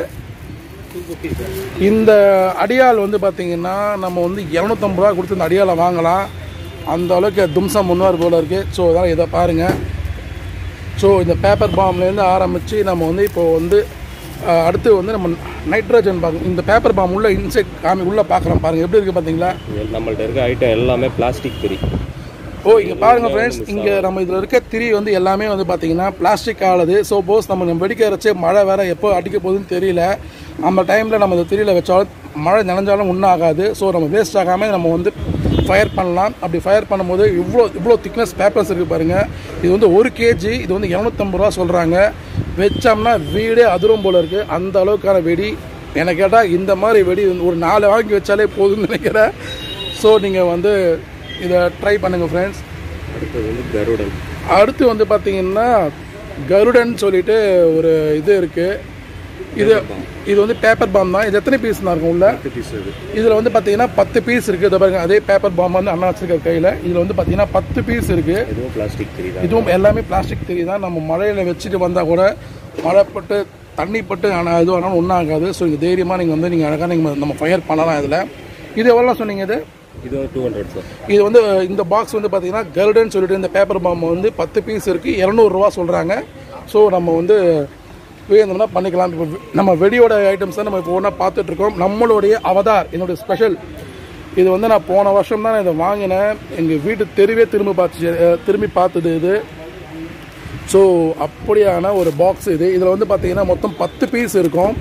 இந்த அடியால் வந்து பார்த்தீங்கன்னா நம்ம வந்து 250 ரூபா கொடுத்து இந்த அடியாலை வாங்கலாம். அந்த அளவுக்கு தும்சம் முன்னார் போல் இருக்குது. ஸோ அதான் இதை பாருங்கள். ஸோ இந்த பேப்பர் பாம்லேருந்து ஆரம்பித்து நம்ம வந்து இப்போது வந்து அடுத்து வந்து நம்ம நைட்ரோஜன் பார்க்கணும். இந்த பேப்பர் பாம் உள்ள இன்செக்ட் உள்ளே பார்க்குறோம் பாருங்கள் எப்படி இருக்குது பார்த்தீங்களா? நம்மள்ட்ட இருக்க ஐட்டம் எல்லாமே பிளாஸ்டிக் திரி. இங்கே பாருங்கள் ஃப்ரெண்ட்ஸ், இங்கே நம்ம இதில் இருக்க திரி வந்து எல்லாமே வந்து பார்த்தீங்கன்னா பிளாஸ்டிக் ஆகுது. சப்போஸ் நம்ம வெடிக்க வச்சே மழை வேறு எப்போ அடிக்க போகுதுன்னு தெரியல. அந்த டைமில் நம்ம இந்த திரியில் வச்சாலும் மழை நனைஞ்சாலும் ஒன்றும் ஆகாது. ஸோ நம்ம வேஸ்ட் ஆகாமல் நம்ம வந்து ஃபயர் பண்ணலாம். அப்படி ஃபயர் பண்ணும்போது இவ்வளோ திக்னஸ் பேப்பர்ஸ் இருக்குது பாருங்கள். இது வந்து 1 கேஜி. இது வந்து 250 ரூபா சொல்கிறாங்க. வச்சோம்னா வீடே அதிரும் போல் இருக்குது. அந்த அளவுக்கான வெடி. எனக்கு கேட்டால் இந்த மாதிரி வெடி ஒரு 4 வாங்கி வச்சாலே போதும்னு நினைக்கிறேன். ஸோ நீங்கள் வந்து இதை ட்ரை பண்ணுங்கள் ஃப்ரெண்ட்ஸ். அடுத்தது வந்து கருடன். அடுத்து வந்து பார்த்தீங்கன்னா கருடன் சொல்லிட்டு ஒரு இது இருக்குது. இது வந்து பேப்பர் பாம் தான். இது எத்தனை பீஸ் தான் இருக்கும் உள்ள? 10 பீஸ். இதில் வந்து பார்த்தீங்கன்னா 10 பீஸ் இருக்குது. இதை பாருங்க, அதே பேப்பர் பாம் வந்து அண்ணா வச்சிருக்க கையில். இதில் வந்து பார்த்தீங்கன்னா 10 பீஸ் இருக்குது. இதுவும் பிளாஸ்டிக் திரி தான். இதுவும் எல்லாமே பிளாஸ்டிக் திரி தான். நம்ம மழையில் வச்சுட்டு வந்தால் கூட மழைப்பட்டு தண்ணி பட்டு ஆனால் இது ஆனாலும் ஒன்றும் ஆகாது. ஸோ இங்கே தைரியமாக நீங்கள் வந்து நீங்கள் அழகாக நீங்கள் நம்ம ஃபயர் பண்ணலாம். இதில் இது எவ்வளோ சொன்னீங்க? இது 200 சார். இது வந்து இந்த பாக்ஸ் வந்து பார்த்தீங்கன்னா கருடன் சொல்லிட்டு இந்த பேப்பர் பாம் வந்து 10 பீஸ் இருக்குது. 200 ரூபா சொல்கிறாங்க. ஸோ நம்ம வந்து வேணும்னா பண்ணிக்கலாம். இப்போ நம்ம வெடியோட ஐட்டம்ஸ் தான் நம்ம இப்போ ஒன்றா பார்த்துட்ருக்கோம். நம்மளுடைய அவதார் என்னுடைய ஸ்பெஷல். இது வந்து நான் போன வருஷம் தான் இதை வாங்கினேன். எங்கள் வீட்டு தெருவே திரும்பி பார்த்தது இது. ஸோ அப்படியான ஒரு பாக்ஸ் இது. இதில் வந்து பார்த்தீங்கன்னா மொத்தம் 10 பீஸ் இருக்கும்.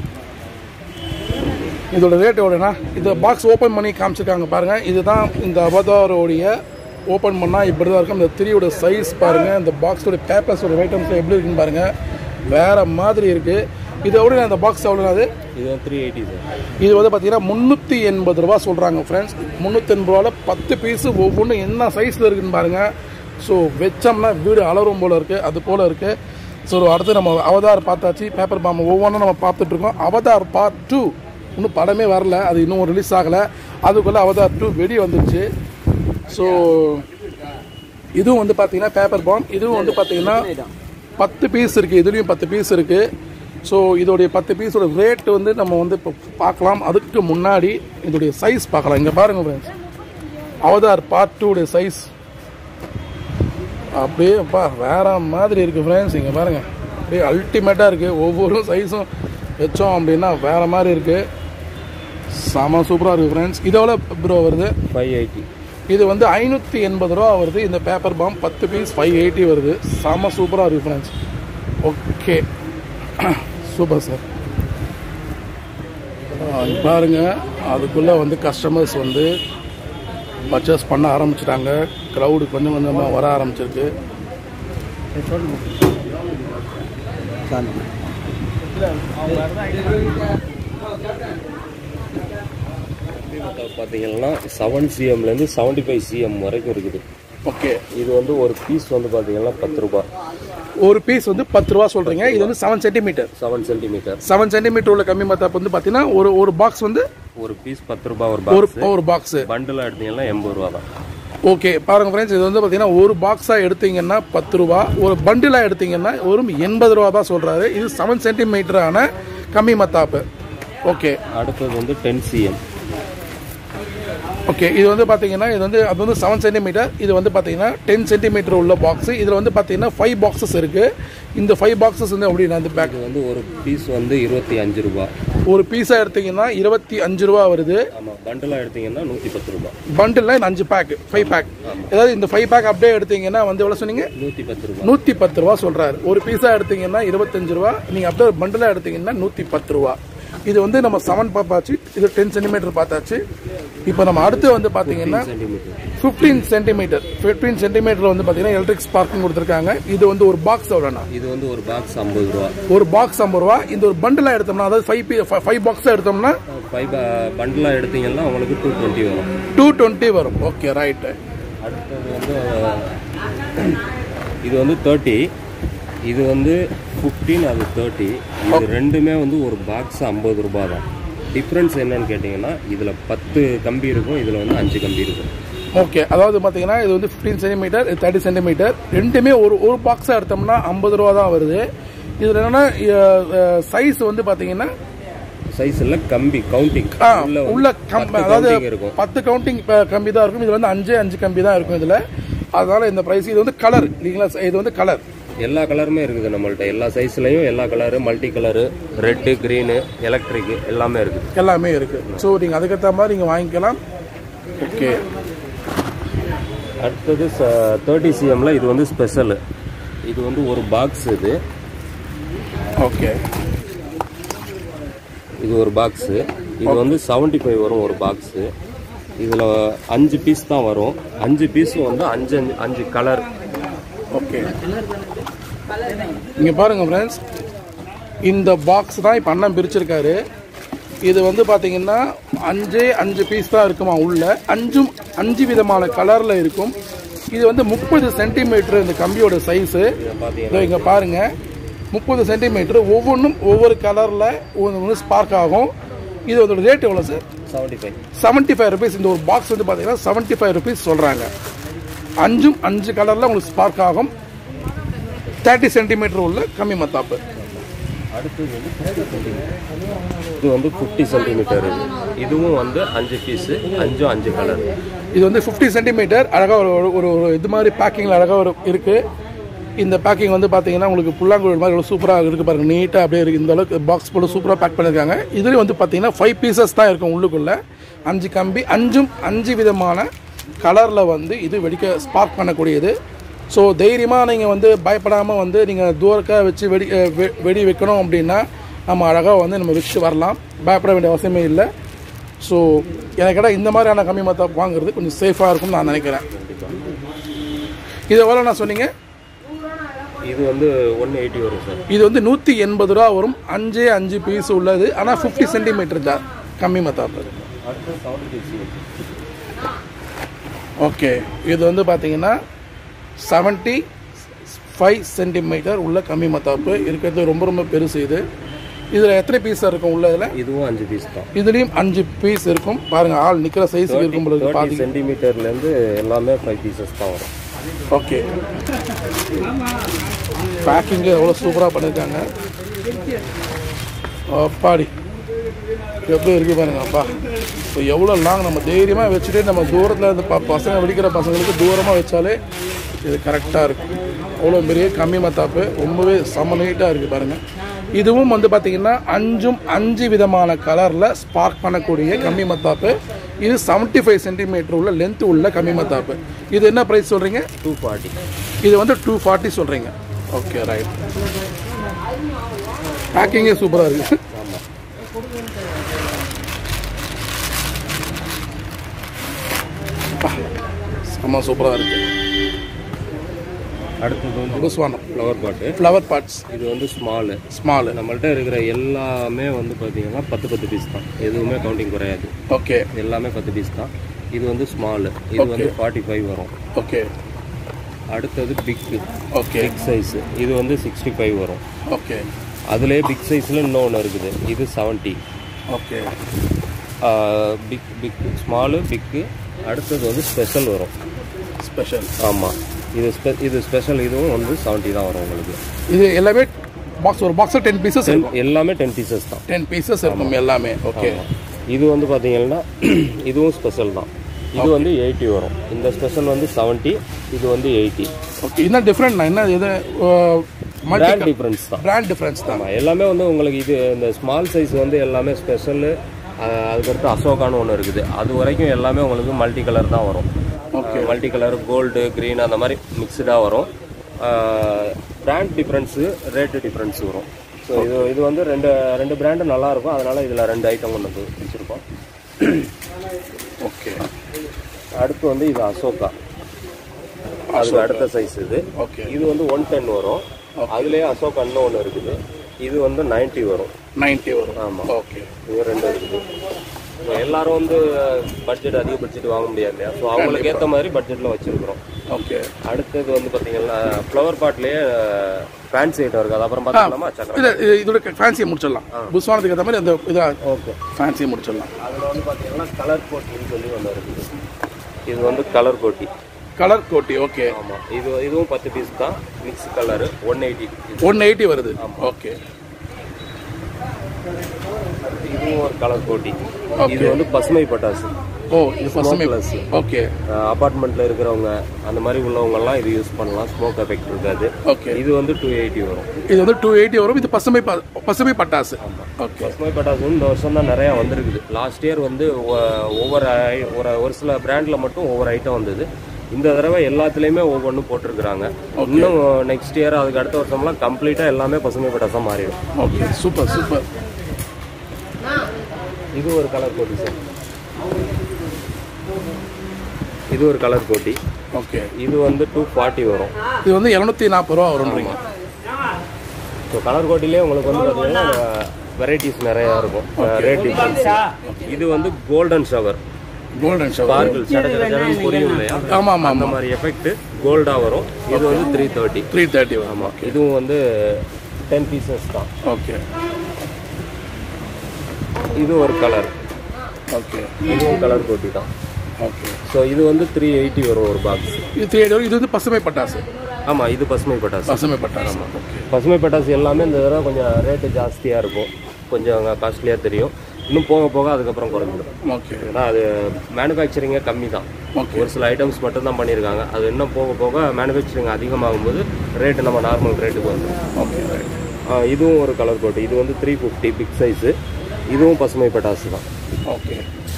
இதோட ரேட் எவ்வளோனா, இந்த பாக்ஸ் ஓப்பன் பண்ணி காமிச்சிருக்காங்க பாருங்கள். இதுதான் இந்த அவதாரோடைய ஓப்பன் பண்ணால் இப்படி தான் இருக்கும். இந்த திரியோட சைஸ் பாருங்கள். இந்த பாக்ஸோட பேப்பர்ஸோட ஐட்டம்ஸ் எப்படி இருக்குன்னு பாருங்கள். வேறு மாதிரி இருக்குது. இது எவ்வளோ இந்த பாக்ஸ் எவ்வளோனா? அது இது 380 சார். இது வந்து பார்த்தீங்கன்னா 380 ரூபா சொல்கிறாங்க ஃப்ரெண்ட்ஸ். 380 ரூபாவில் 10 பீஸு ஒவ்வொன்றும் என்ன சைஸில் இருக்குதுன்னு பாருங்கள். ஸோ வச்சோம்னா வீடு அலரும் போல் இருக்குது. அது போல் இருக்குது. ஸோ அடுத்து நம்ம அவதார் பார்த்தாச்சு. பேப்பர் பாம் ஒவ்வொன்றும் நம்ம பார்த்துட்ருக்கோம். அவதார் பார்ட் 2 இன்னும் படமே வரல. அது இன்னும் ரிலீஸ் ஆகலை. அதுக்குள்ளே அவதார் 2 வெடி வந்துடுச்சு. ஸோ இதுவும் வந்து பார்த்தீங்கன்னா பேப்பர் பாம். இதுவும் வந்து பார்த்தீங்கன்னா 10 பீஸ் இருக்குது. இதுலேயும் 10 பீஸ் இருக்குது. ஸோ இதோடைய 10 பீஸோட ரேட் வந்து நம்ம வந்து இப்போ பார்க்கலாம். அதுக்கு முன்னாடி இதோடைய சைஸ் பார்க்கலாம். இங்கே பாருங்கள் ஃப்ரெண்ட்ஸ், அவதார் பார்ட் 2 சைஸ் அப்படியே வேற மாதிரி இருக்குது ஃப்ரெண்ட்ஸ். இங்கே பாருங்கள், அப்படியே அல்டிமேட்டாக இருக்குது. ஒவ்வொரு சைஸும் வச்சோம் அப்படின்னா வேறு மாதிரி இருக்குது. செம சூப்பராக இருக்குது ஃப்ரெண்ட்ஸ். இது எவ்வளோ ப்ரோ வருது? 580. இது வந்து 580 ரூபா வருது. இந்த பேப்பர் பாம் 10 பீஸ் 580 வருது. செம சூப்பராக இருக்குது ஃப்ரெண்ட்ஸ். Okay, super sir. பாருங்கள், அதுக்குள்ளே வந்து கஸ்டமர்ஸ் வந்து பர்ச்சேஸ் பண்ண ஆரம்பிச்சிட்டாங்க. க்ரௌடு கொஞ்சம் கொஞ்சமாக வர ஆரம்பிச்சிருக்கு. பார்த்தீங்கன்னா 7 cmலேருந்து 75 cm வரைக்கும் இருக்குது. ஓகே, இது வந்து ஒரு பீஸ் வந்து பார்த்தீங்கன்னா 10 ரூபாய். ஒரு பீஸ் வந்து 10 ரூபா சொல்றீங்க. இது வந்து 7 சென்டிமீட்டர் 7 சென்டிமீட்டர் உள்ள கம்மி மத்தாப்பு வந்து பார்த்தீங்கன்னா ஒரு பாக்ஸ் வந்து ஒரு பீஸ் 10 ரூபாய். ஒரு பாக்ஸ் பண்டிலாக எடுத்தீங்கன்னா 80 ரூபா தான். ஓகே, பாருங்க ஃப்ரெண்ட்ஸ், இது வந்து பார்த்தீங்கன்னா ஒரு பாக்ஸாக எடுத்தீங்கன்னா 10 ரூபா, ஒரு பண்டிலாக எடுத்தீங்கன்னா ஒரு 80 ரூபா தான் சொல்கிறாரு. இது 7 சென்டிமீட்டரான கம்மி மத்தாப்பு. ஓகே, அடுத்தது வந்து 10 cm. ஓகே, இது வந்து பார்த்தீங்கன்னா அது வந்து 7 சென்டிமீட்டர். இது வந்து பார்த்தீங்கன்னா 10 சென்டிமீட்டர் உள்ள பாக்ஸ். இதில் வந்து பார்த்தீங்கன்னா 5 பாக்ஸஸ் இருக்குது. இந்த 5 பாக்ஸஸ் வந்து அப்படின்னா அந்த பேக் வந்து ஒரு பீஸ் வந்து 25 ரூபா. ஒரு பீஸாக எடுத்தீங்கன்னா 25 ரூபா வருது. ஆமாம், பண்டிலாக எடுத்தீங்கன்னா 110 ரூபா. Bundle 5 pack 5 pack. ஏதாவது இந்த 5 பேக் அப்படியே எடுத்தீங்கன்னா வந்து எவ்வளோ சொன்னீங்க? 110 ரூபா. 110 ரூபா சொல்கிறாரு. ஒரு பீஸாக எடுத்தீங்கன்னா 25 ரூபா. நீங்கள் அப்படியே பண்டிலாக எடுத்தீங்கன்னா 110 ரூபா. இது வந்து நம்ம 7 பார்த்தாச்சு, இது 10 சென்டிமீட்டர் பார்த்தாச்சு. இப்போ நம்ம அடுத்து வந்து பார்த்தீங்கன்னா 15 சென்டிமீட்டர் வந்து பார்த்தீங்கன்னா எலக்ட்ரிக் ஸ்பார்க்கிங் கொடுத்துருக்காங்க. இது வந்து ஒரு பாக்ஸ் எவ்வளோண்ணா? இது வந்து ஒரு பாக்ஸ் 50 ரூபா. ஒரு பாக்ஸ் 50 ரூபா. இந்த ஒரு பண்டிலாக எடுத்தோம்னா, அதாவது 5 பாக்ஸாக எடுத்தோம்னா 5 பண்டிலாக எடுத்தீங்கன்னா உங்களுக்கு 220 வரும். 220 வரும். Okay, right. அடுத்தது வந்து இது வந்து 30, இது வந்து 15, அது 30. இது ரெண்டுமே வந்து ஒரு பாக்ஸ் 50 ரூபா தான். டிஃப்ரென்ஸ் என்னன்னு கேட்டிங்கன்னா இதில் 10 கம்பி இருக்கும், இதில் வந்து 5 கம்பி இருக்கும். ஓகே, அதாவது பார்த்தீங்கன்னா இது வந்து 15 சென்டிமீட்டர், 30 சென்டிமீட்டர். ரெண்டுமே ஒரு பாக்ஸாக எடுத்தோம்னா 50 ரூபா தான் வருது. இதில் என்னன்னா சைஸ் வந்து பார்த்தீங்கன்னா சைஸ் இல்லை, கம்பி கவுண்டிங் உள்ள கம்பி, அதாவது 10 கவுண்டிங் கம்பி தான் இருக்கும். இதில் வந்து 5 கம்பி தான் இருக்கும் இதில். அதனால இந்த ப்ரைஸ். இது வந்து கலர் இல்லைங்களா? இது வந்து கலர் எல்லா கலருமே இருக்குது நம்மள்ட்ட. எல்லா சைஸ்லையும் எல்லா colour, multi colour, red, green, electric எல்லாமே இருக்குது. ஸோ நீங்கள் அதுக்கேற்ற மாதிரி நீங்கள் வாங்கிக்கலாம். ஓகே, அடுத்தது 30 cmல இது வந்து ஸ்பெஷலு. இது வந்து ஒரு பாக்ஸ். இது ஓகே, இது ஒரு பாக்ஸு. இது வந்து 75 வரும் ஒரு பாக்ஸு. இதில் 5 பீஸ் தான் வரும். 5 பீஸும் வந்து 5 கலர். ஓகே, இங்கே பாருங்கள் ஃப்ரெண்ட்ஸ், இந்த பாக்ஸ் தான் இப்போ அண்ணன் பிரிச்சிருக்காரு. இது வந்து பார்த்தீங்கன்னா 5 பீஸ் தான் இருக்குமா உள்ள. 5 விதமான கலரில் இருக்கும். இது வந்து 30 சென்டிமீட்டர் இந்த கம்பியோட சைஸு. இங்கே பாருங்கள், 30 சென்டிமீட்டர். ஒவ்வொன்றும் ஒவ்வொரு கலரில் ஒன்று ஸ்பார்க் ஆகும். இது அதோட ரேட் எவ்வளோ சார்? 75 ருபீஸ். இந்த ஒரு பாக்ஸ் வந்து பார்த்தீங்கன்னா 75 ருபீஸ் சொல்கிறாங்க. 5 கலரில் உங்களுக்கு ஸ்பார்க் ஆகும். 30 சென்டிமீட்டர் உள்ள கம்மி மத்தாப்பு. அடுத்தது வந்து இது வந்து 50 சென்டிமீட்டர். இதுவும் வந்து 5 பீஸு, 5 கலர். இது வந்து 50 சென்டிமீட்டர். அழகாக ஒரு இது மாதிரி பேக்கிங்கில் அழகாக இருக்குது. இந்த பேக்கிங் வந்து பார்த்தீங்கன்னா உங்களுக்கு புல்லாங்குழல் மாதிரி எவ்வளோ சூப்பராக இருக்குது பாருங்கள். நீட்டாக அப்படியே இருக்குது. இந்த அளவுக்கு பாக்ஸ் போல சூப்பராக பேக் பண்ணியிருக்காங்க. இதுலேயும் வந்து பார்த்தீங்கன்னா 5 பீசஸ் தான் இருக்கும் உள்ளுக்குள்ளே. 5 கம்பி, 5 விதமான கலரில் வந்து இது வெடிக்க ஸ்பார்க் பண்ணக்கூடியது. ஸோ தைரியமாக நீங்கள் வந்து பயப்படாமல் வந்து நீங்கள் தூரக்காக வச்சு வெடி வைக்கணும் அப்படின்னா நம்ம அழகாக வந்து நம்ம வச்சு வரலாம். பயப்பட வேண்டிய அவசியமே இல்லை. ஸோ எனக்கு கேட்டால் இந்த மாதிரியான கம்மி மத்தாப்பு வாங்குறது கொஞ்சம் சேஃபாக இருக்கும்னு நான் நினைக்கிறேன். இது எவ்வளோ நான் சொன்னீங்க? இது வந்து 180 வரும் சார். இது வந்து 180 ரூபா வரும். 5 பீஸ் உள்ளது. ஆனால் 50 சென்டிமீட்டர் தான் கம்மி மத்தாப்பு. ஓகே, இது வந்து பார்த்தீங்கன்னா 75 சென்டிமீட்டர் உள்ள கம்மி மத்தாப்பு இருக்கிறது. ரொம்ப பெருசு இது. இதில் எத்தனை பீஸ் இருக்கும் உள்ள? இதில் இதுவும் 5 பீஸ் தான். இதுலேயும் 5 பீஸ் இருக்கும். பாருங்கள், ஆள் நிற்கிற சைஸ் இருக்கும். 30 சென்டிமீட்டர்லேருந்து எல்லாமே 5 பீசஸ் தான் வரும். ஓகே, பேக்கிங்கு எவ்வளோ சூப்பராக பண்ணியிருக்காங்க. அப்பாடி எப்படி இருக்குது பாருங்க. அப்பா, இப்போ எவ்வளோ லாங் நம்ம தைரியமாக வச்சுட்டு நம்ம தூரத்தில் இந்த பசங்க வெடிக்கிற பசங்களுக்கு தூரமாக வச்சாலே இது கரெக்டாக இருக்கும். அவ்வளோ பெரிய கம்மி மத்தாப்பு. ரொம்பவே செம நீட்டாக இருக்குது பாருங்கள். இதுவும் வந்து பார்த்திங்கன்னா 5 விதமான கலரில் ஸ்பார்க் பண்ணக்கூடிய கம்மி மத்தாப்பு. இது 75 சென்டிமீட்டர் உள்ள லென்த் உள்ள கம்மி மத்தாப்பு. இது என்ன ப்ரைஸ் சொல்கிறீங்க? 240. இது வந்து 240 சொல்கிறீங்க. Okay, right. பேக்கிங்கே சூப்பராக இருக்குது. செம்ம சூப்பராக இருக்குது. அடுத்தது வந்து புஸ்வானம் ஃப்ளவர் பாட்ஸ். இது வந்து ஸ்மால். நம்மள்ட்ட இருக்கிற எல்லாமே வந்து பார்த்தீங்கன்னா 10 பீஸ் தான், எதுவுமே கவுண்டிங் குறையாது. ஓகே, எல்லாமே 10 பீஸ் தான். இது வந்து ஸ்மால், இது வந்து 45 வரும். ஓகே. அடுத்தது பிக் சைஸ், இது வந்து 65 வரும். ஓகே. அதுலேயே பிக் சைஸில் இன்னொன்று இருக்குது, இது 70. ஓகே. பிக் ஸ்மாலு பிக்கு. அடுத்தது வந்து ஸ்பெஷல் வரும். ஆமாம், இது ஸ்பெஷல். இதுவும் வந்து 70 தான் வரும் உங்களுக்கு. இது எல்லாமே ஒரு பாக்ஸில் 10 பீசஸ் இருக்கும். எல்லாமே 10 பீசஸ் தான். 10 பீசஸ் இருக்கும் எல்லாமே. ஓகே. இது வந்து பார்த்தீங்கன்னா இதுவும் ஸ்பெஷல் தான். இது வந்து 80 வரும். இந்த ஸ்பெஷல் வந்து 70, இது வந்து 80. ஓகே. என்ன டிஃப்ரெண்ட்? என்ன இது பிராண்ட் டிஃப்ரென்ஸ் தான். பிராண்ட் டிஃப்ரென்ஸ் தான். எல்லாமே வந்து உங்களுக்கு இது இந்த ஸ்மால் சைஸ் வந்து எல்லாமே ஸ்பெஷல். அதுக்கடுத்து அசோகான்னு ஒன்று இருக்குது, அது வரைக்கும் எல்லாமே உங்களுக்கு மல்டி கலர் தான் வரும். மல்டி கலர், கோல்டு, க்ரீன் அந்த மாதிரி மிக்சடாக வரும். பிராண்ட் டிஃப்ரென்ஸு, ரேட்டு டிஃப்ரென்ஸ் வரும். ஸோ இது வந்து ரெண்டு பிராண்டு நல்லாயிருக்கும். அதனால் இதில் 2 ஐட்டம் கொண்டு வந்து வச்சுருக்கோம். ஓகே. அடுத்து வந்து இது அசோகா, அதுக்கு அடுத்த சைஸ் இது. ஓகே. இது வந்து 110 வரும். அதுலேயே அசோகா இன்னும் ஒன்று இருக்குது, இது வந்து 90 வரும். 90 வரும். ஆமாம். ஓகே. இது 2 இருக்குது. எல்லாரும் வந்து பட்ஜெட் அதிக பட்ஜெட் வாங்க முடியாது இல்லையா? ஸோ அவங்களுக்கு ஏற்ற மாதிரி பட்ஜெட்டில் வச்சுருக்குறோம். ஓகே. அடுத்தது வந்து பார்த்தீங்கன்னா ஃப்ளவர் பாட்லேயே ஃபேன்சி ஐட்டம் இருக்குது. அது அப்புறம் பார்த்துக்கலாமா? இதோட ஃபேன்சியை முடிச்சிடலாம். புஸ்வானத்துக்கு ஏற்ற மாதிரி அந்த இதாக ஓகே ஃபேன்சியை முடிச்சிடலாம். அதில் வந்து பார்த்தீங்கன்னா கலர் கோட்டின்னு சொல்லி ஒன்று இருக்குது. இது வந்து கலர் கோட்டி. ஓகே. ஆமாம். இதுவும் 10 பீஸ் தான். மிக்ஸ் கலரு 180 வருது. ஓகே. இதுவும் ஒரு கலர் கோட்டி. இது வந்து பசுமை பட்டாசு. இது பசுமை பிளஸ். ஓகே. அபார்ட்மெண்ட்டில் இருக்கிறவங்க அந்த மாதிரி உள்ளவங்கெல்லாம் இது யூஸ் பண்ணலாம், ஸ்மோக் எஃபெக்ட் இருக்காது. ஓகே. இது வந்து 280 வரும். இது வந்து 280 வரும். இது பசுமை பட்டாசு. ஓகே. பசுமை பட்டாசு இந்த வருஷம் தான் நிறையா வந்திருக்குது. லாஸ்ட் இயர் வந்து ஒரு சில பிராண்டில் மட்டும் ஒவ்வொரு ஐட்டம் வந்தது. இந்த தடவை எல்லாத்துலேயுமே ஒவ்வொன்றும் போட்டிருக்கிறாங்க. இன்னும் நெக்ஸ்ட் இயர் அதுக்கு அடுத்த வருஷம்லாம் கம்ப்ளீட்டாக எல்லாமே பசுமை பட்டாசாக மாறிடும். ஓகே. சூப்பர். இது ஒரு கலர் கோட்டி சார். இது ஒரு கலர் கோட்டி. ஓகே. இது வந்து 240 வரும். இது வந்து 240 ரூபா வரும்ன்றீங்க. ஸோ கலர் கோட்டிலே உங்களுக்கு வந்து பார்த்தீங்கன்னா வெரைட்டிஸ் நிறையா இருக்கும். Rate difference. இது வந்து கோல்டன் ஷவர். ஸ்பார்க்கிள் சடச்சடன்னு புரியும் இல்லையா? ஆமாம். அந்த மாதிரி எஃபெக்ட் கோல்டாக வரும். இது வந்து 330 வரும். ஆமாம். இதுவும் வந்து 10 பீசஸ் தான். ஓகே. இது ஒரு கலர். ஓகே. இதுவும் கலர் கோட்டி தான். ஓகே. ஸோ இது வந்து 380 வரும் ஒரு பாக்ஸ். இது 380 வரும். இது வந்து பசுமை பட்டாசு. ஆமாம், இது பசுமை பட்டாசு. ஆமாம். ஓகே. பசுமை பட்டாசு எல்லாமே இந்த தடவை கொஞ்சம் ரேட்டு ஜாஸ்தியாக இருக்கும், கொஞ்சம் காஸ்ட்லியாக தெரியும். இன்னும் போக போக அதுக்கப்புறம் குறைஞ்சிடும். ஓகே. ஏன்னா அது மேனுஃபேக்சரிங்கே கம்மி தான். ஒரு சில ஐட்டம்ஸ் மட்டும் தான் பண்ணியிருக்காங்க. அது இன்னும் போக போக மேனுஃபேக்சரிங் அதிகமாகும்போது ரேட்டு நம்ம நார்மல் ரேட்டுக்கு வந்துடும். ஓகே. இதுவும் ஒரு கலர் கோட்டு. இது வந்து 350 பிக் சைஸு. இதுவும் பசுமை பட்டாசு தான். ஓகே.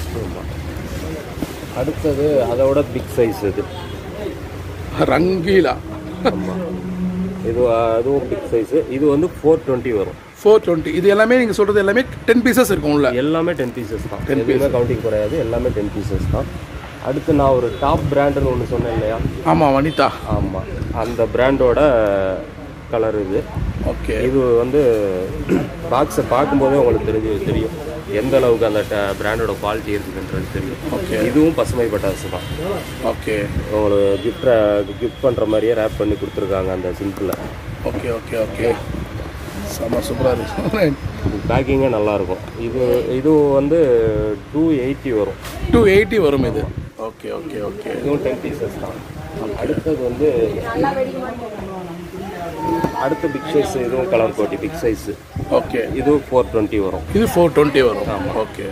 அடுத்தது அதோட பிக் சைஸ் இது ரங்கீலா. ஆமாம். அதுவும் பிக் சைஸு. இது வந்து 420 வரும். 420. இது எல்லாமே நீங்கள் சொல்கிறது எல்லாமே 10 பீசஸ் இருக்கும்ல? எல்லாமே 10 பீசஸ் தான். எதுவுமே கவுண்டிங் குறையாது. எல்லாமே 10 பீசஸ் தான். அடுத்து நான் ஒரு டாப் பிராண்டுன்னு ஒன்று சொன்னேன் இல்லையா? ஆமாம், வனிதா. ஆமாம், அந்த பிராண்டோட கலர் இது. ஓகே. இது வந்து பாக்ஸை பார்க்கும்போதே உங்களுக்கு தெரியும் எந்த அளவுக்கு அந்த பிராண்டோட குவாலிட்டி இருக்குதுன்றது தெரியும். ஓகே. இதுவும் பசுமை பட்டாசு தான். ஓகே. உங்களுக்கு கிஃப்ட் பண்ணுற மாதிரியே ரேப் பண்ணி கொடுத்துருக்காங்க அந்த சிம்பிளில். ஓகே. செம்ம சூப்பராக இருக்கு. பேக்கிங்கே நல்லாயிருக்கும். இது வந்து 280 வரும். 280 வரும் இது. ஓகே. இதுவும் 10 பீசஸ் தான். அடுத்தது வந்து அடுத்த பிக் சைஸ். இதுவும் கலர் கோட்டி பிக் சைஸு. ஓகே. இது 420 வரும். இது 420 வரும். ஆமாம். ஓகே.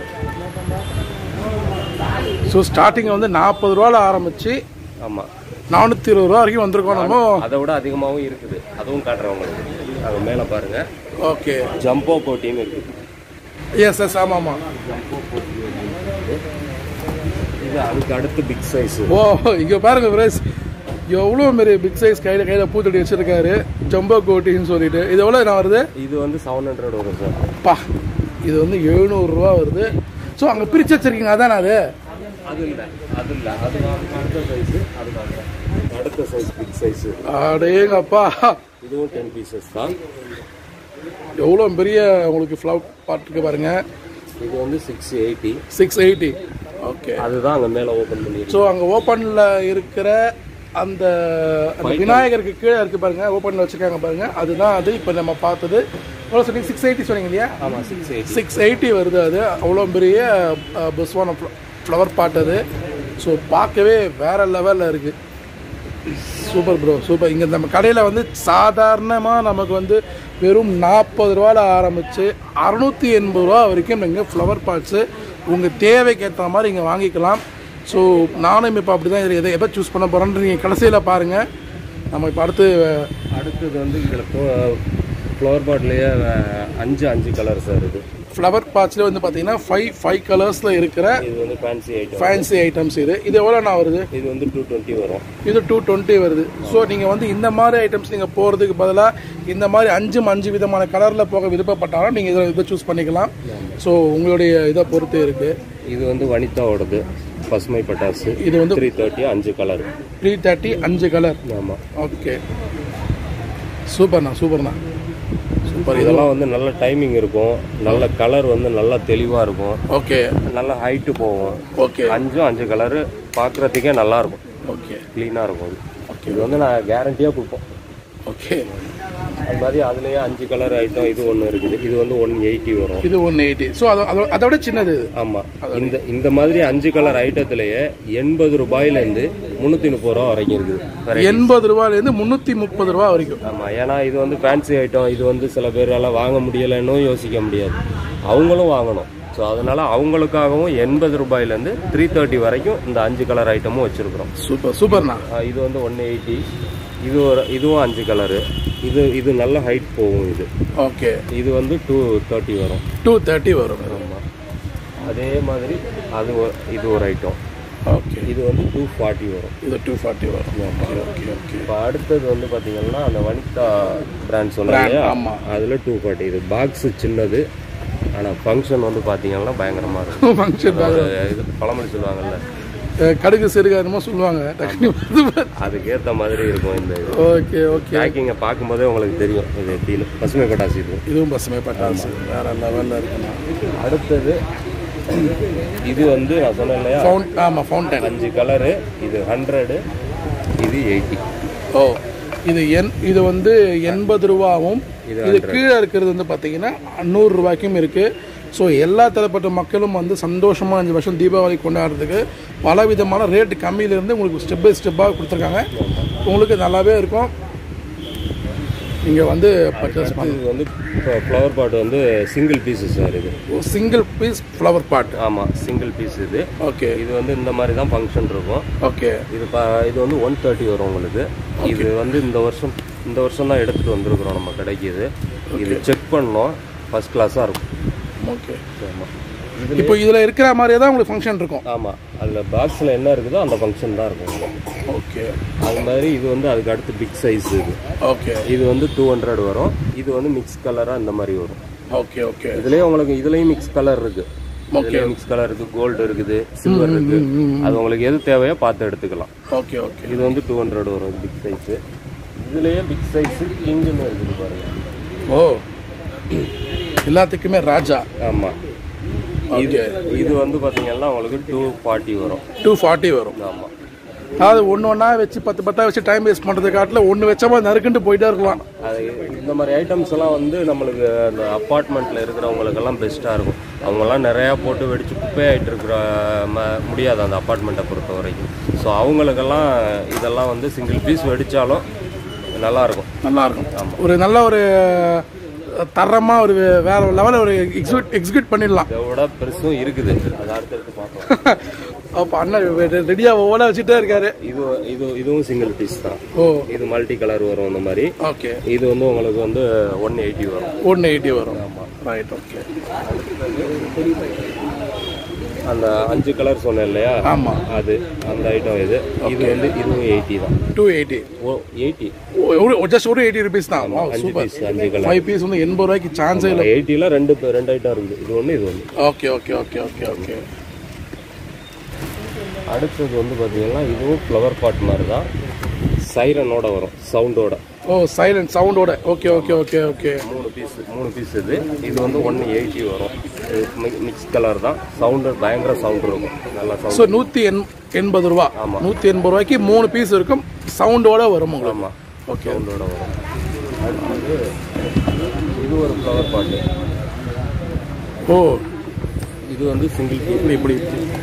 ஸோ ஸ்டார்டிங் வந்து 40 ரூபாவில் ஆரம்பித்து ஆமாம் 420 ரூபா வரைக்கும் வந்திருக்கோம். நம்ம அதை விட அதிகமாகவும் இருக்குது. அதுவும் காட்டுறேன் உங்களுக்கு. அது மேலே பாருங்கள். ஓகே. ஜம்போ கோட்டின்னு இருக்குது. எஸ். ஆமாம். ஜம்போ கோட்டி இது அதுக்கு அடுத்து பிக் சைஸ். இங்கே பாருங்க ஃப்ரெண்ட்ஸ், எவ்வளோ மாரி பிக் சைஸ் கையில் பூத்தடி வச்சுருக்காரு. ஜம்போ கோட்டின்னு சொல்லிட்டு. இது எவ்வளோ நான் வருது? இது வந்து 700 வரும் சார். இது வந்து 700 ரூபா வருது. ஸோ அங்கே பிரித்து வச்சுருக்கீங்க, அதானே? அது இல்லை அது அடுத்த சைஸு. அது அடுத்த சைஸ் பிக் சைஸ். அடேங்கப்பா, இதுவும் 10 பீசஸ் தான். எவ்வளோ பெரிய உங்களுக்கு ஃப்ளவர் பாட் இருக்கு பாருங்க. இது வந்து 680. 680. ஓகே, அதுதான் அங்கே மேலே ஓப்பன் பண்ணி. ஸோ அங்கே ஓப்பனில் இருக்கிற அந்த விநாயகருக்கு கீழே இருக்கு பாருங்க, ஓப்பனில் வச்சுருக்காங்க பாருங்க, அதுதான் அது இப்போ நம்ம பார்த்தது. எவ்வளோ சொன்னீங்க? 680 சொன்னீங்க இல்லையா? ஆமாம், 680 வருது. அது அவ்வளோ பெரிய பெஸ்வான ஃப்ளவர் பாட் அது. ஸோ பார்க்கவே வேறு லெவலில் இருக்குது. Super bro, super. இங்கே நம்ம கடையில் வந்து சாதாரணமாக நமக்கு வந்து வெறும் 40 ரூபாயில் ஆரம்பித்து 680 ரூபா வரைக்கும் நீங்கள் ஃப்ளவர் பாட்ஸு உங்கள் தேவைக்கு ஏற்ற மாதிரி இங்கே வாங்கிக்கலாம். ஸோ நானும் இப்போ அப்படி தான் எதை சூஸ் பண்ண போகிறேன்னு நீங்கள் கடைசியில் பாருங்கள். நம்ம இப்போ அடுத்தது வந்து இதில் ஃப்ளவர் பாட்லேயே 5 கலர் சார். இது ஃப்ளவர் பாட்ஸ்லேயே வந்து பார்த்தீங்கன்னா 5 கலர்ஸில் இருக்கிற இது வந்து ஃபேன்சி ஐட்டம்ஸ். இது எவ்வளோண்ணா வருது? இது வந்து 220 வரும். இது 220 வருது. ஸோ நீங்கள் வந்து இந்த மாதிரி ஐட்டம்ஸ் நீங்கள் போகிறதுக்கு பதிலாக இந்த மாதிரி 5 விதமான கலரில் போக விருப்பப்பட்டாலும் நீங்கள் இதை சூஸ் பண்ணிக்கலாம். ஸோ உங்களுடைய இதை பொறுத்து இருக்குது. இது வந்து வனிதாவோடது பசுமை பட்டாசு. இது வந்து 330 5 கலர். 330 5 கலர். ஆமாம். ஓகே, சூப்பர்ண்ணா, சூப்பர்ண்ணா, சூப்பர். இதெல்லாம் வந்து நல்ல டைமிங் இருக்கும், நல்ல கலர் வந்து நல்லா தெளிவாக இருக்கும். ஓகே, நல்ல ஹைட்டு போகும். ஓகே, 5 கலரு பார்க்குறதுக்கே நல்லா இருக்கும். ஓகே, க்ளீனாக இருக்கும். ஓகே, இது வந்து நான் கேரண்டியாக கொடுப்போம். ஓகே, அது மாதிரி அதுலேயே 5 கலர் ஐட்டம் இது ஒன்று இருக்குது. இது வந்து 180 வரும். இது 180. ஸோ அதை விட சின்னது. ஆமாம், இந்த மாதிரி 5 கலர் ஐட்டத்துலேயே 80 ரூபாயிலேருந்து 330 ரூபா வரைக்கும் இருக்குது. 80 ரூபாயிலேருந்து 330 ரூபா வரைக்கும். ஆமாம், ஏன்னா இது வந்து ஃபேன்சி ஐட்டம். இது வந்து சில பேரால் வாங்க முடியலைன்னு யோசிக்க முடியாது, அவங்களும் வாங்கணும். ஸோ அதனால் அவங்களுக்காகவும் 80 ரூபாயிலேருந்து 330 வரைக்கும் இந்த 5 கலர் ஐட்டமும் வச்சுருக்குறோம். சூப்பர், சூப்பர்ண்ணா. இது வந்து 180. இதுவும் 5 கலரு. இது நல்ல ஹைட் போகும். இது ஓகே, இது வந்து 230 வரும். 230 வரும். ஆமாம், அதே மாதிரி இது ஒரு ஐட்டம். ஓகே, இது வந்து 240 வரும். இது 240 வரும். Okay, okay, okay. இப்போ அடுத்தது வந்து பார்த்தீங்கன்னா அந்த வனிதா பிராண்ட் சொன்னாங்க. ஆமாம், அதில் 240. இது பாக்ஸு சின்னது, ஆனால் ஃபங்க்ஷன் வந்து பார்த்தீங்கன்னா பயங்கரமாக இருக்கும். ஃபங்க்ஷன் இது பழமொழி சொல்லுவாங்கல்ல, கடுகு சிறுக என்னமோ சொல்லுவாங்க, அதுக்கேற்ற மாதிரி இருக்கும். இந்த ஓகே, ஓகே. பேக்கிங்கை பார்க்கும்போதே உங்களுக்கு தெரியும் இது எப்படின்னு. பசுமை பட்டாசு. இதுவும் பசுமை பட்டாசு வேற லெவலில் இருக்குண்ணா. அடுத்தது இது வந்து நான் சொன்னேன் இல்லையா, ஆமாம், ஃபவுண்டன் 5 கலரு. இது 100, இது 80. ஓ, இது வந்து 80 ரூபாவும், இது கீழே இருக்கிறது வந்து பார்த்தீங்கன்னா 100 ரூபாய்க்கும் இருக்குது. ஸோ எல்லா தரப்பட்ட மக்களும் வந்து சந்தோஷமாக 5 வருஷம் தீபாவளி கொண்டாடுறதுக்கு பல விதமான ரேட்டு கம்மியிலேருந்து உங்களுக்கு ஸ்டெப் பை ஸ்டெப்பாக கொடுத்துருக்காங்க. உங்களுக்கு நல்லாவே இருக்கும். நீங்கள் வந்து பர்ச்சேஸ் பண்ணி. இது வந்து ஃப்ளவர் பாட் வந்து சிங்கிள் பீஸு சார். இது சிங்கிள் பீஸ் ஃப்ளவர் பாட். ஆமாம், சிங்கிள் பீஸ் இது. ஓகே, இது வந்து இந்த மாதிரி தான் ஃபங்க்ஷன் இருக்கும். ஓகே, இது வந்து 130 வரும் உங்களுக்கு. இது வந்து இந்த வருஷம் தான் எடுத்துகிட்டு வந்துருக்குறோம் நம்ம கடைக்கு. இது செக் பண்ணோம், ஃபஸ்ட் கிளாஸாக இருக்கும். ஓகே, ஆமாம். இப்போ இதில் இருக்கிற மாதிரியே தான் உங்களுக்கு ஃபங்க்ஷன் இருக்கும். ஆமாம், அதில் பாக்ஸில் என்ன இருக்குதோ அந்த ஃபங்க்ஷன் தான் இருக்கும். ஓகே, அது மாதிரி இது வந்து அதுக்கு அடுத்து பிக் சைஸ். இது ஓகே, இது வந்து 200 வரும். இது வந்து மிக்ஸ் கலராக இந்த மாதிரி வரும். Okay, okay. இதுலேயும் மிக்ஸ் கலர் இருக்குது. ஓகே, மிக்ஸ் கலர் இருக்குது, கோல்டு இருக்குது, சில்வர் இருக்குது. அது உங்களுக்கு எது தேவையோ பார்த்து எடுத்துக்கலாம். Okay, okay. இது வந்து 200 வரும் பிக் சைஸு. இதுலேயே பிக் சைஸு கிங்குன்னு இருக்குது பாருங்கள். ஓ, எல்லாத்துக்குமே ராஜா. ஆமாம், இது வந்து பார்த்தீங்கன்னா உங்களுக்கு 240 வரும். 240 வரும். ஆமாம், அதாவது ஒன்றா வச்சு 10 வச்சு டைம் வேஸ்ட் பண்ணுறது காட்டில் ஒன்று வச்சமா நறுக்குன்ட்டு போயிட்டே இருக்கலாம். அது இந்த மாதிரி ஐட்டம்ஸ் எல்லாம் வந்து நம்மளுக்கு அந்த அப்பார்ட்மெண்ட்டில் இருக்கிறவங்களுக்கெல்லாம் பெஸ்ட்டாக இருக்கும். அவங்கெல்லாம் நிறையா போட்டு வெடிச்சு குப்பையாகிட்டு இருக்கிற முடியாது அந்த அப்பார்ட்மெண்ட்டை பொறுத்த வரைக்கும். ஸோ அவங்களுக்கெல்லாம் இதெல்லாம் வந்து சிங்கிள் பீஸ் வெடித்தாலும் நல்லாயிருக்கும். ஆமாம், ஒரு நல்ல ஒரு தரமாக ஒரு வேற லெவலில் ஒரு எக்ஸிக்யூட் பண்ணிடலாம். இதோட பெருசும் இருக்குது, அதை அடுத்தடுத்து பார்க்கலாம். அப்போ அண்ணன் ரெடியாக ஓட வச்சுட்டே இருக்காரு. இதுவும் சிங்கிள் பீஸ் தான். ஓ, இது மல்டி கலர் வரும் அந்த மாதிரி. ஓகே, இது வந்து உங்களுக்கு வந்து 180 வரும். 180 வரும். ஆமாம், ரைட். ஓகே, அந்த 5 கலர் சொன்னேன் இல்லையா? ஆமாம், அது அந்த ஐட்டம். இது வந்து இதுவும் 80 தான். 280. ஓ, 80. ஜஸ்ட் ஒரு 80 rupees தான். 5 பீஸ், 5 கலர். 5 பீஸ் வந்து 80 ரூபாய்க்கு சான்ஸே இல்லை. 80ல ரெண்டு ஐட்டம் இருக்குது. இது ஒன்று, இது ஒன்று. Okay, okay, okay, okay, okay. அடுத்தது வந்து பார்த்தீங்கன்னா இதுவும் ஃப்ளவர் பாட் மாதிரி தான். சைரனோட வரும், சவுண்டோட. ஓ சைலண்ட் சவுண்டோட. Okay okay okay okay. 3 piece இது. இது வந்து 180 வரும். மிக்ஸ் கலர் தான். சவுண்டு பயங்கர சவுண்ட் இருக்கும், நல்லா சவுண்ட். ஸோ 180 ரூபா. ஆமாம், 180 ரூபாய்க்கு 3 பீஸ் இருக்கும், சவுண்டோட வரும் உங்களுக்கு. ஆமாம், ஓகே, சவுண்டோட வரும். அடுத்தது இது ஒரு ஃப்ளவர் பாட்டு. ஓ இது வந்து சிங்கிள் பீஸ். இப்படி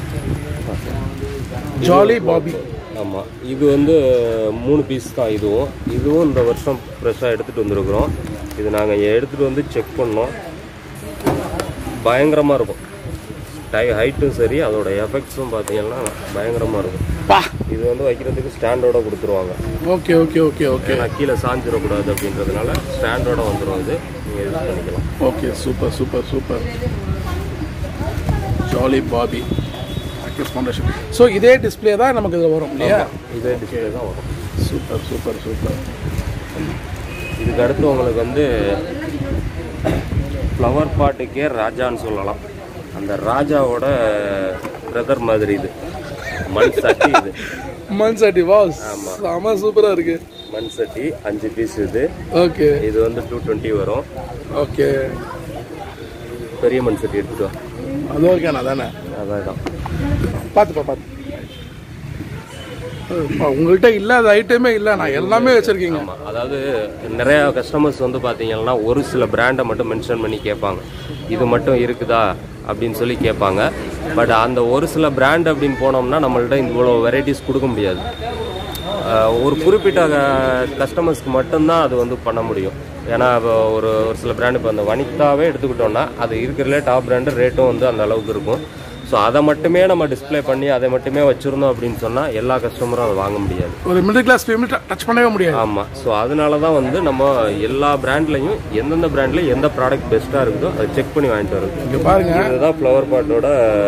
ஜாலி பாபி. ஆமாம், இது வந்து 3 பீஸ் தான். இதுவும் இந்த வருஷம் ஃப்ரெஷ்ஷாக எடுத்துகிட்டு வந்துருக்குறோம். இது நாங்கள் எடுத்துகிட்டு வந்து செக் பண்ணோம். பயங்கரமாக இருக்கும். ஹைட்டும் சரி, அதோட எஃபெக்ட்ஸும் பார்த்தீங்கன்னா பயங்கரமாக இருக்கும். இது வந்து வைக்கிறதுக்கு ஸ்டாண்டோட கொடுத்துருவாங்க. Okay okay okay okay. நான் கீழே சாஞ்சிடக்கூடாது அப்படின்றதுனால ஸ்டாண்டோட வந்துடும். இது நீங்கள் யூஸ் பண்ணிக்கலாம். Okay, super super super. Jolly Bobby foundation. So இதே டிஸ்பிளே தான் நமக்கு இதில் வரும் இல்லையா? இதே டிஸ்பிளே தான் வரும். Super super super. இதுக்கு அடுத்து உங்களுக்கு வந்து ஃப்ளவர் பாட்டுக்கே ராஜான்னு சொல்லலாம். அந்த ராஜாவோட பிரதர் மாதிரி இது மண் சட்டி. இது மண் சட்டி. வாவ், ஆமா, சூப்பரா இருக்கு. மண் சட்டி 5 பீஸ் இது. ஓகே, இது வந்து 220 வரும். ஓகே, பெரிய மண் சட்டி எடுத்துட்டு வா. அது ஓகேண்ணா தானே? அதான் பார்த்துப்பா. உங்கள்கிட்ட இல்லாத ஐட்டமே இல்லை, நான் எல்லாமே வச்சுருக்கீங்க. ஆமாம், அதாவது நிறையா கஸ்டமர்ஸ் வந்து பார்த்தீங்கன்னா ஒரு சில பிராண்டை மட்டும் மென்ஷன் பண்ணி கேட்பாங்க. இது மட்டும் இருக்குதா அப்படின்னு சொல்லி கேட்பாங்க. பட் அந்த ஒரு சில பிராண்ட் அப்படின்னு போனோம்னா நம்மள்ட்ட இவ்வளோ வெரைட்டிஸ் கொடுக்க முடியாது. ஒரு குறிப்பிட்ட கஸ்டமர்ஸ்க்கு மட்டும்தான் அது வந்து பண்ண முடியும். ஏன்னா ஒரு சில பிராண்டு இப்போ அந்த வனிதாவே எடுத்துக்கிட்டோம்னா அது இருக்கிறதுலே டாப் பிராண்டு, ரேட்டும் வந்து அந்த அளவுக்கு இருக்கும். ஸோ அதை மட்டுமே நம்ம டிஸ்பிளே பண்ணி அதை மட்டுமே வச்சுருந்தோம் அப்படின்னு சொன்னால் எல்லா கஸ்டமரும் அதை வாங்க முடியாது. ஒரு மிடில் கிளாஸ் ஃபேமிலி டச் பண்ணவே முடியாது. ஆமாம், ஸோ அதனால தான் வந்து நம்ம எல்லா பிராண்ட்லையும் எந்தெந்த பிராண்டில் எந்த ப்ராடக்ட் பெஸ்ட்டாக இருக்குதோ அதை செக் பண்ணி வாங்கிட்டு வரோம். இங்கே பாருங்க, இதுதான் ஃப்ளவர் பாட்டோட.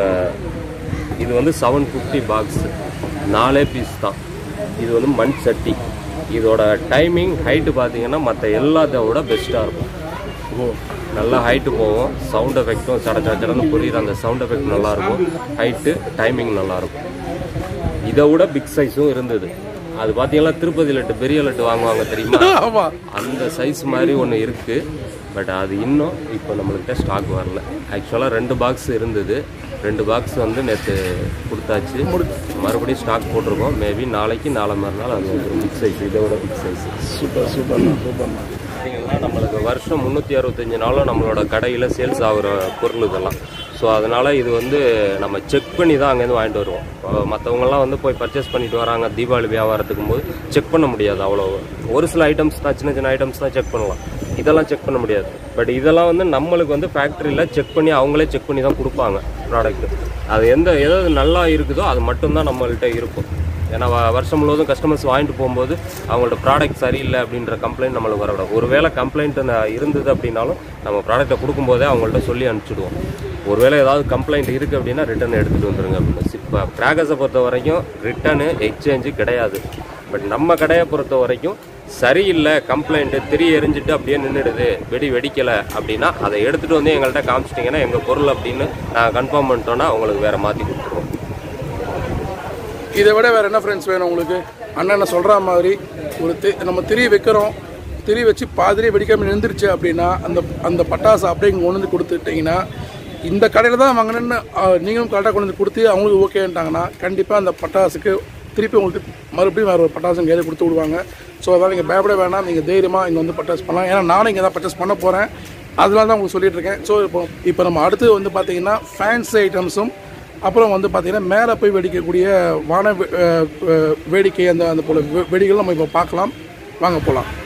இது வந்து 750 பாக்ஸ், 4 பீஸ் தான். இது வந்து மண் சட்டி. இதோட டைமிங் ஹைட்டு பார்த்தீங்கன்னா மற்ற எல்லாத்தோட பெஸ்ட்டாக இருக்கும். நல்லா ஹைட்டு போகும். சவுண்ட் எஃபெக்ட்டும் சடன்னு புரியுற அந்த சவுண்ட் எஃபெக்ட் நல்லாயிருக்கும். ஹைட்டு டைமிங் நல்லாயிருக்கும். இதை விட பிக் சைஸும் இருந்தது. அது பார்த்தீங்கன்னா திருப்பதி லட்டு, பெரிய லட்டு வாங்குவாங்க தெரியுமா? அந்த சைஸ் மாதிரி ஒன்று இருக்குது. பட் அது இன்னும் இப்போ நம்மள்கிட்ட ஸ்டாக் வரல. ஆக்சுவலாக 2 பாக்ஸ் இருந்தது. 2 பாக்ஸ் வந்து நேற்று கொடுத்தாச்சு. மறுபடியும் ஸ்டாக் போட்டிருக்கோம். மேபி நாளைக்கு நாளை மறுநாள் அது ஒரு பிக் சைஸ், இதை விட big size. Super super super. பார்த்தீங்கன்னா நம்மளுக்கு வருஷம் 365 நாளும் நம்மளோட கடையில் சேல்ஸ் ஆகிற பொருள் இதெல்லாம். ஸோ அதனால் இது வந்து நம்ம செக் பண்ணி தான் அங்கேருந்து வாங்கிட்டு வருவோம். மற்றவங்கலாம் வந்து போய் பர்ச்சேஸ் பண்ணிட்டு வராங்க தீபாவளி வியாபாரத்துக்கும் போது செக் பண்ண முடியாது. அவ்வளோ ஒரு சில ஐட்டம்ஸ் தான், சின்ன சின்ன ஐட்டம்ஸ் தான் செக் பண்ணலாம். இதெல்லாம் செக் பண்ண முடியாது. பட் இதெல்லாம் வந்து நம்மளுக்கு வந்து ஃபேக்ட்ரியில் செக் பண்ணி அவங்களே செக் பண்ணி தான் கொடுப்பாங்க ப்ராடக்ட்டு. அது எதாவது நல்லா இருக்குதோ அது மட்டும்தான் நம்மள்கிட்ட இருக்கும். ஏன்னா வருஷம் முழுவதும் கஸ்டமர்ஸ் வாங்கிட்டு போகும்போது அவங்களோட ப்ராடக்ட் சரியில்லை அப்படின்ற கம்ப்ளைண்ட் நம்மளுக்கு வரக்கூடாது. ஒருவேளை கம்ப்ளைண்ட் இருந்தது அப்படின்னாலும் நம்ம ப்ராடக்ட்டை கொடுக்கும்போதே அவங்கள்ட்ட சொல்லி அனுப்பிச்சிடுவோம். ஒருவேளை ஏதாவது கம்ப்ளைண்ட் இருக்குது அப்படின்னா ரிட்டன் எடுத்துகிட்டு வந்துடுங்க அப்படின்னு. இப்போ கிராக்கர்ஸை பொறுத்த வரைக்கும் ரிட்டனு எக்ஸ்சேஞ்சு கிடையாது. பட் நம்ம கடையை பொறுத்த வரைக்கும் சரியில்லை, கம்ப்ளைண்ட்டு திரி எரிஞ்சிட்டு அப்படியே நின்றுடுது, வெடிக்கலை அப்படின்னா அதை எடுத்துகிட்டு வந்து எங்கள்கிட்ட காமிச்சிட்டிங்கன்னா எங்கள் பொருள் அப்படின்னு நாங்கள் கன்ஃபார்ம் பண்ணிட்டோன்னா உங்களுக்கு வேறு மாற்றி கொடுத்துருவோம். இதை விட வேறு என்ன ஃப்ரெண்ட்ஸ் வேணும் உங்களுக்கு? அண்ணன் சொல்கிற மாதிரி ஒரு நம்ம திரி வைக்கிறோம், திரி வச்சு பாதிரியே வெடிக்காமல் நின்றுருச்சு அப்படின்னா அந்த பட்டாசு அப்படியே இங்கே கொண்டு வந்து கொடுத்துட்டிங்கன்னா, இந்த கடையில் தான் வாங்கினேன்னு நீங்களும் கரெக்டாக கொண்டு வந்து கொடுத்து அவங்களுக்கு ஓகேன்ட்டாங்கன்னா கண்டிப்பாக அந்த பட்டாசுக்கு திருப்பி உங்களுக்கு மறுபடியும் வேறு ஒரு பட்டாசு கையில் கொடுத்து விடுவாங்க. ஸோ அதான் நீங்கள் பயப்பட வேணாம், நீங்கள் தைரியமாக இங்கே வந்து பர்ச்சேஸ் பண்ணலாம். ஏன்னா நானும் இங்கே தான் பர்ச்சேஸ் பண்ண போகிறேன், அதனால தான் உங்களுக்கு சொல்லிட்டு இருக்கேன். ஸோ இப்போ நம்ம அடுத்து வந்து பார்த்திங்கன்னா ஃபேன்சி ஐட்டம்ஸும் அப்புறம் வந்து பார்த்திங்கன்னா மேலே போய் வெடிக்கக்கூடிய வான வேடிக்கை அந்த போல் வெடிகள் நம்ம இப்போ பார்க்கலாம். வாங்க போகலாம்.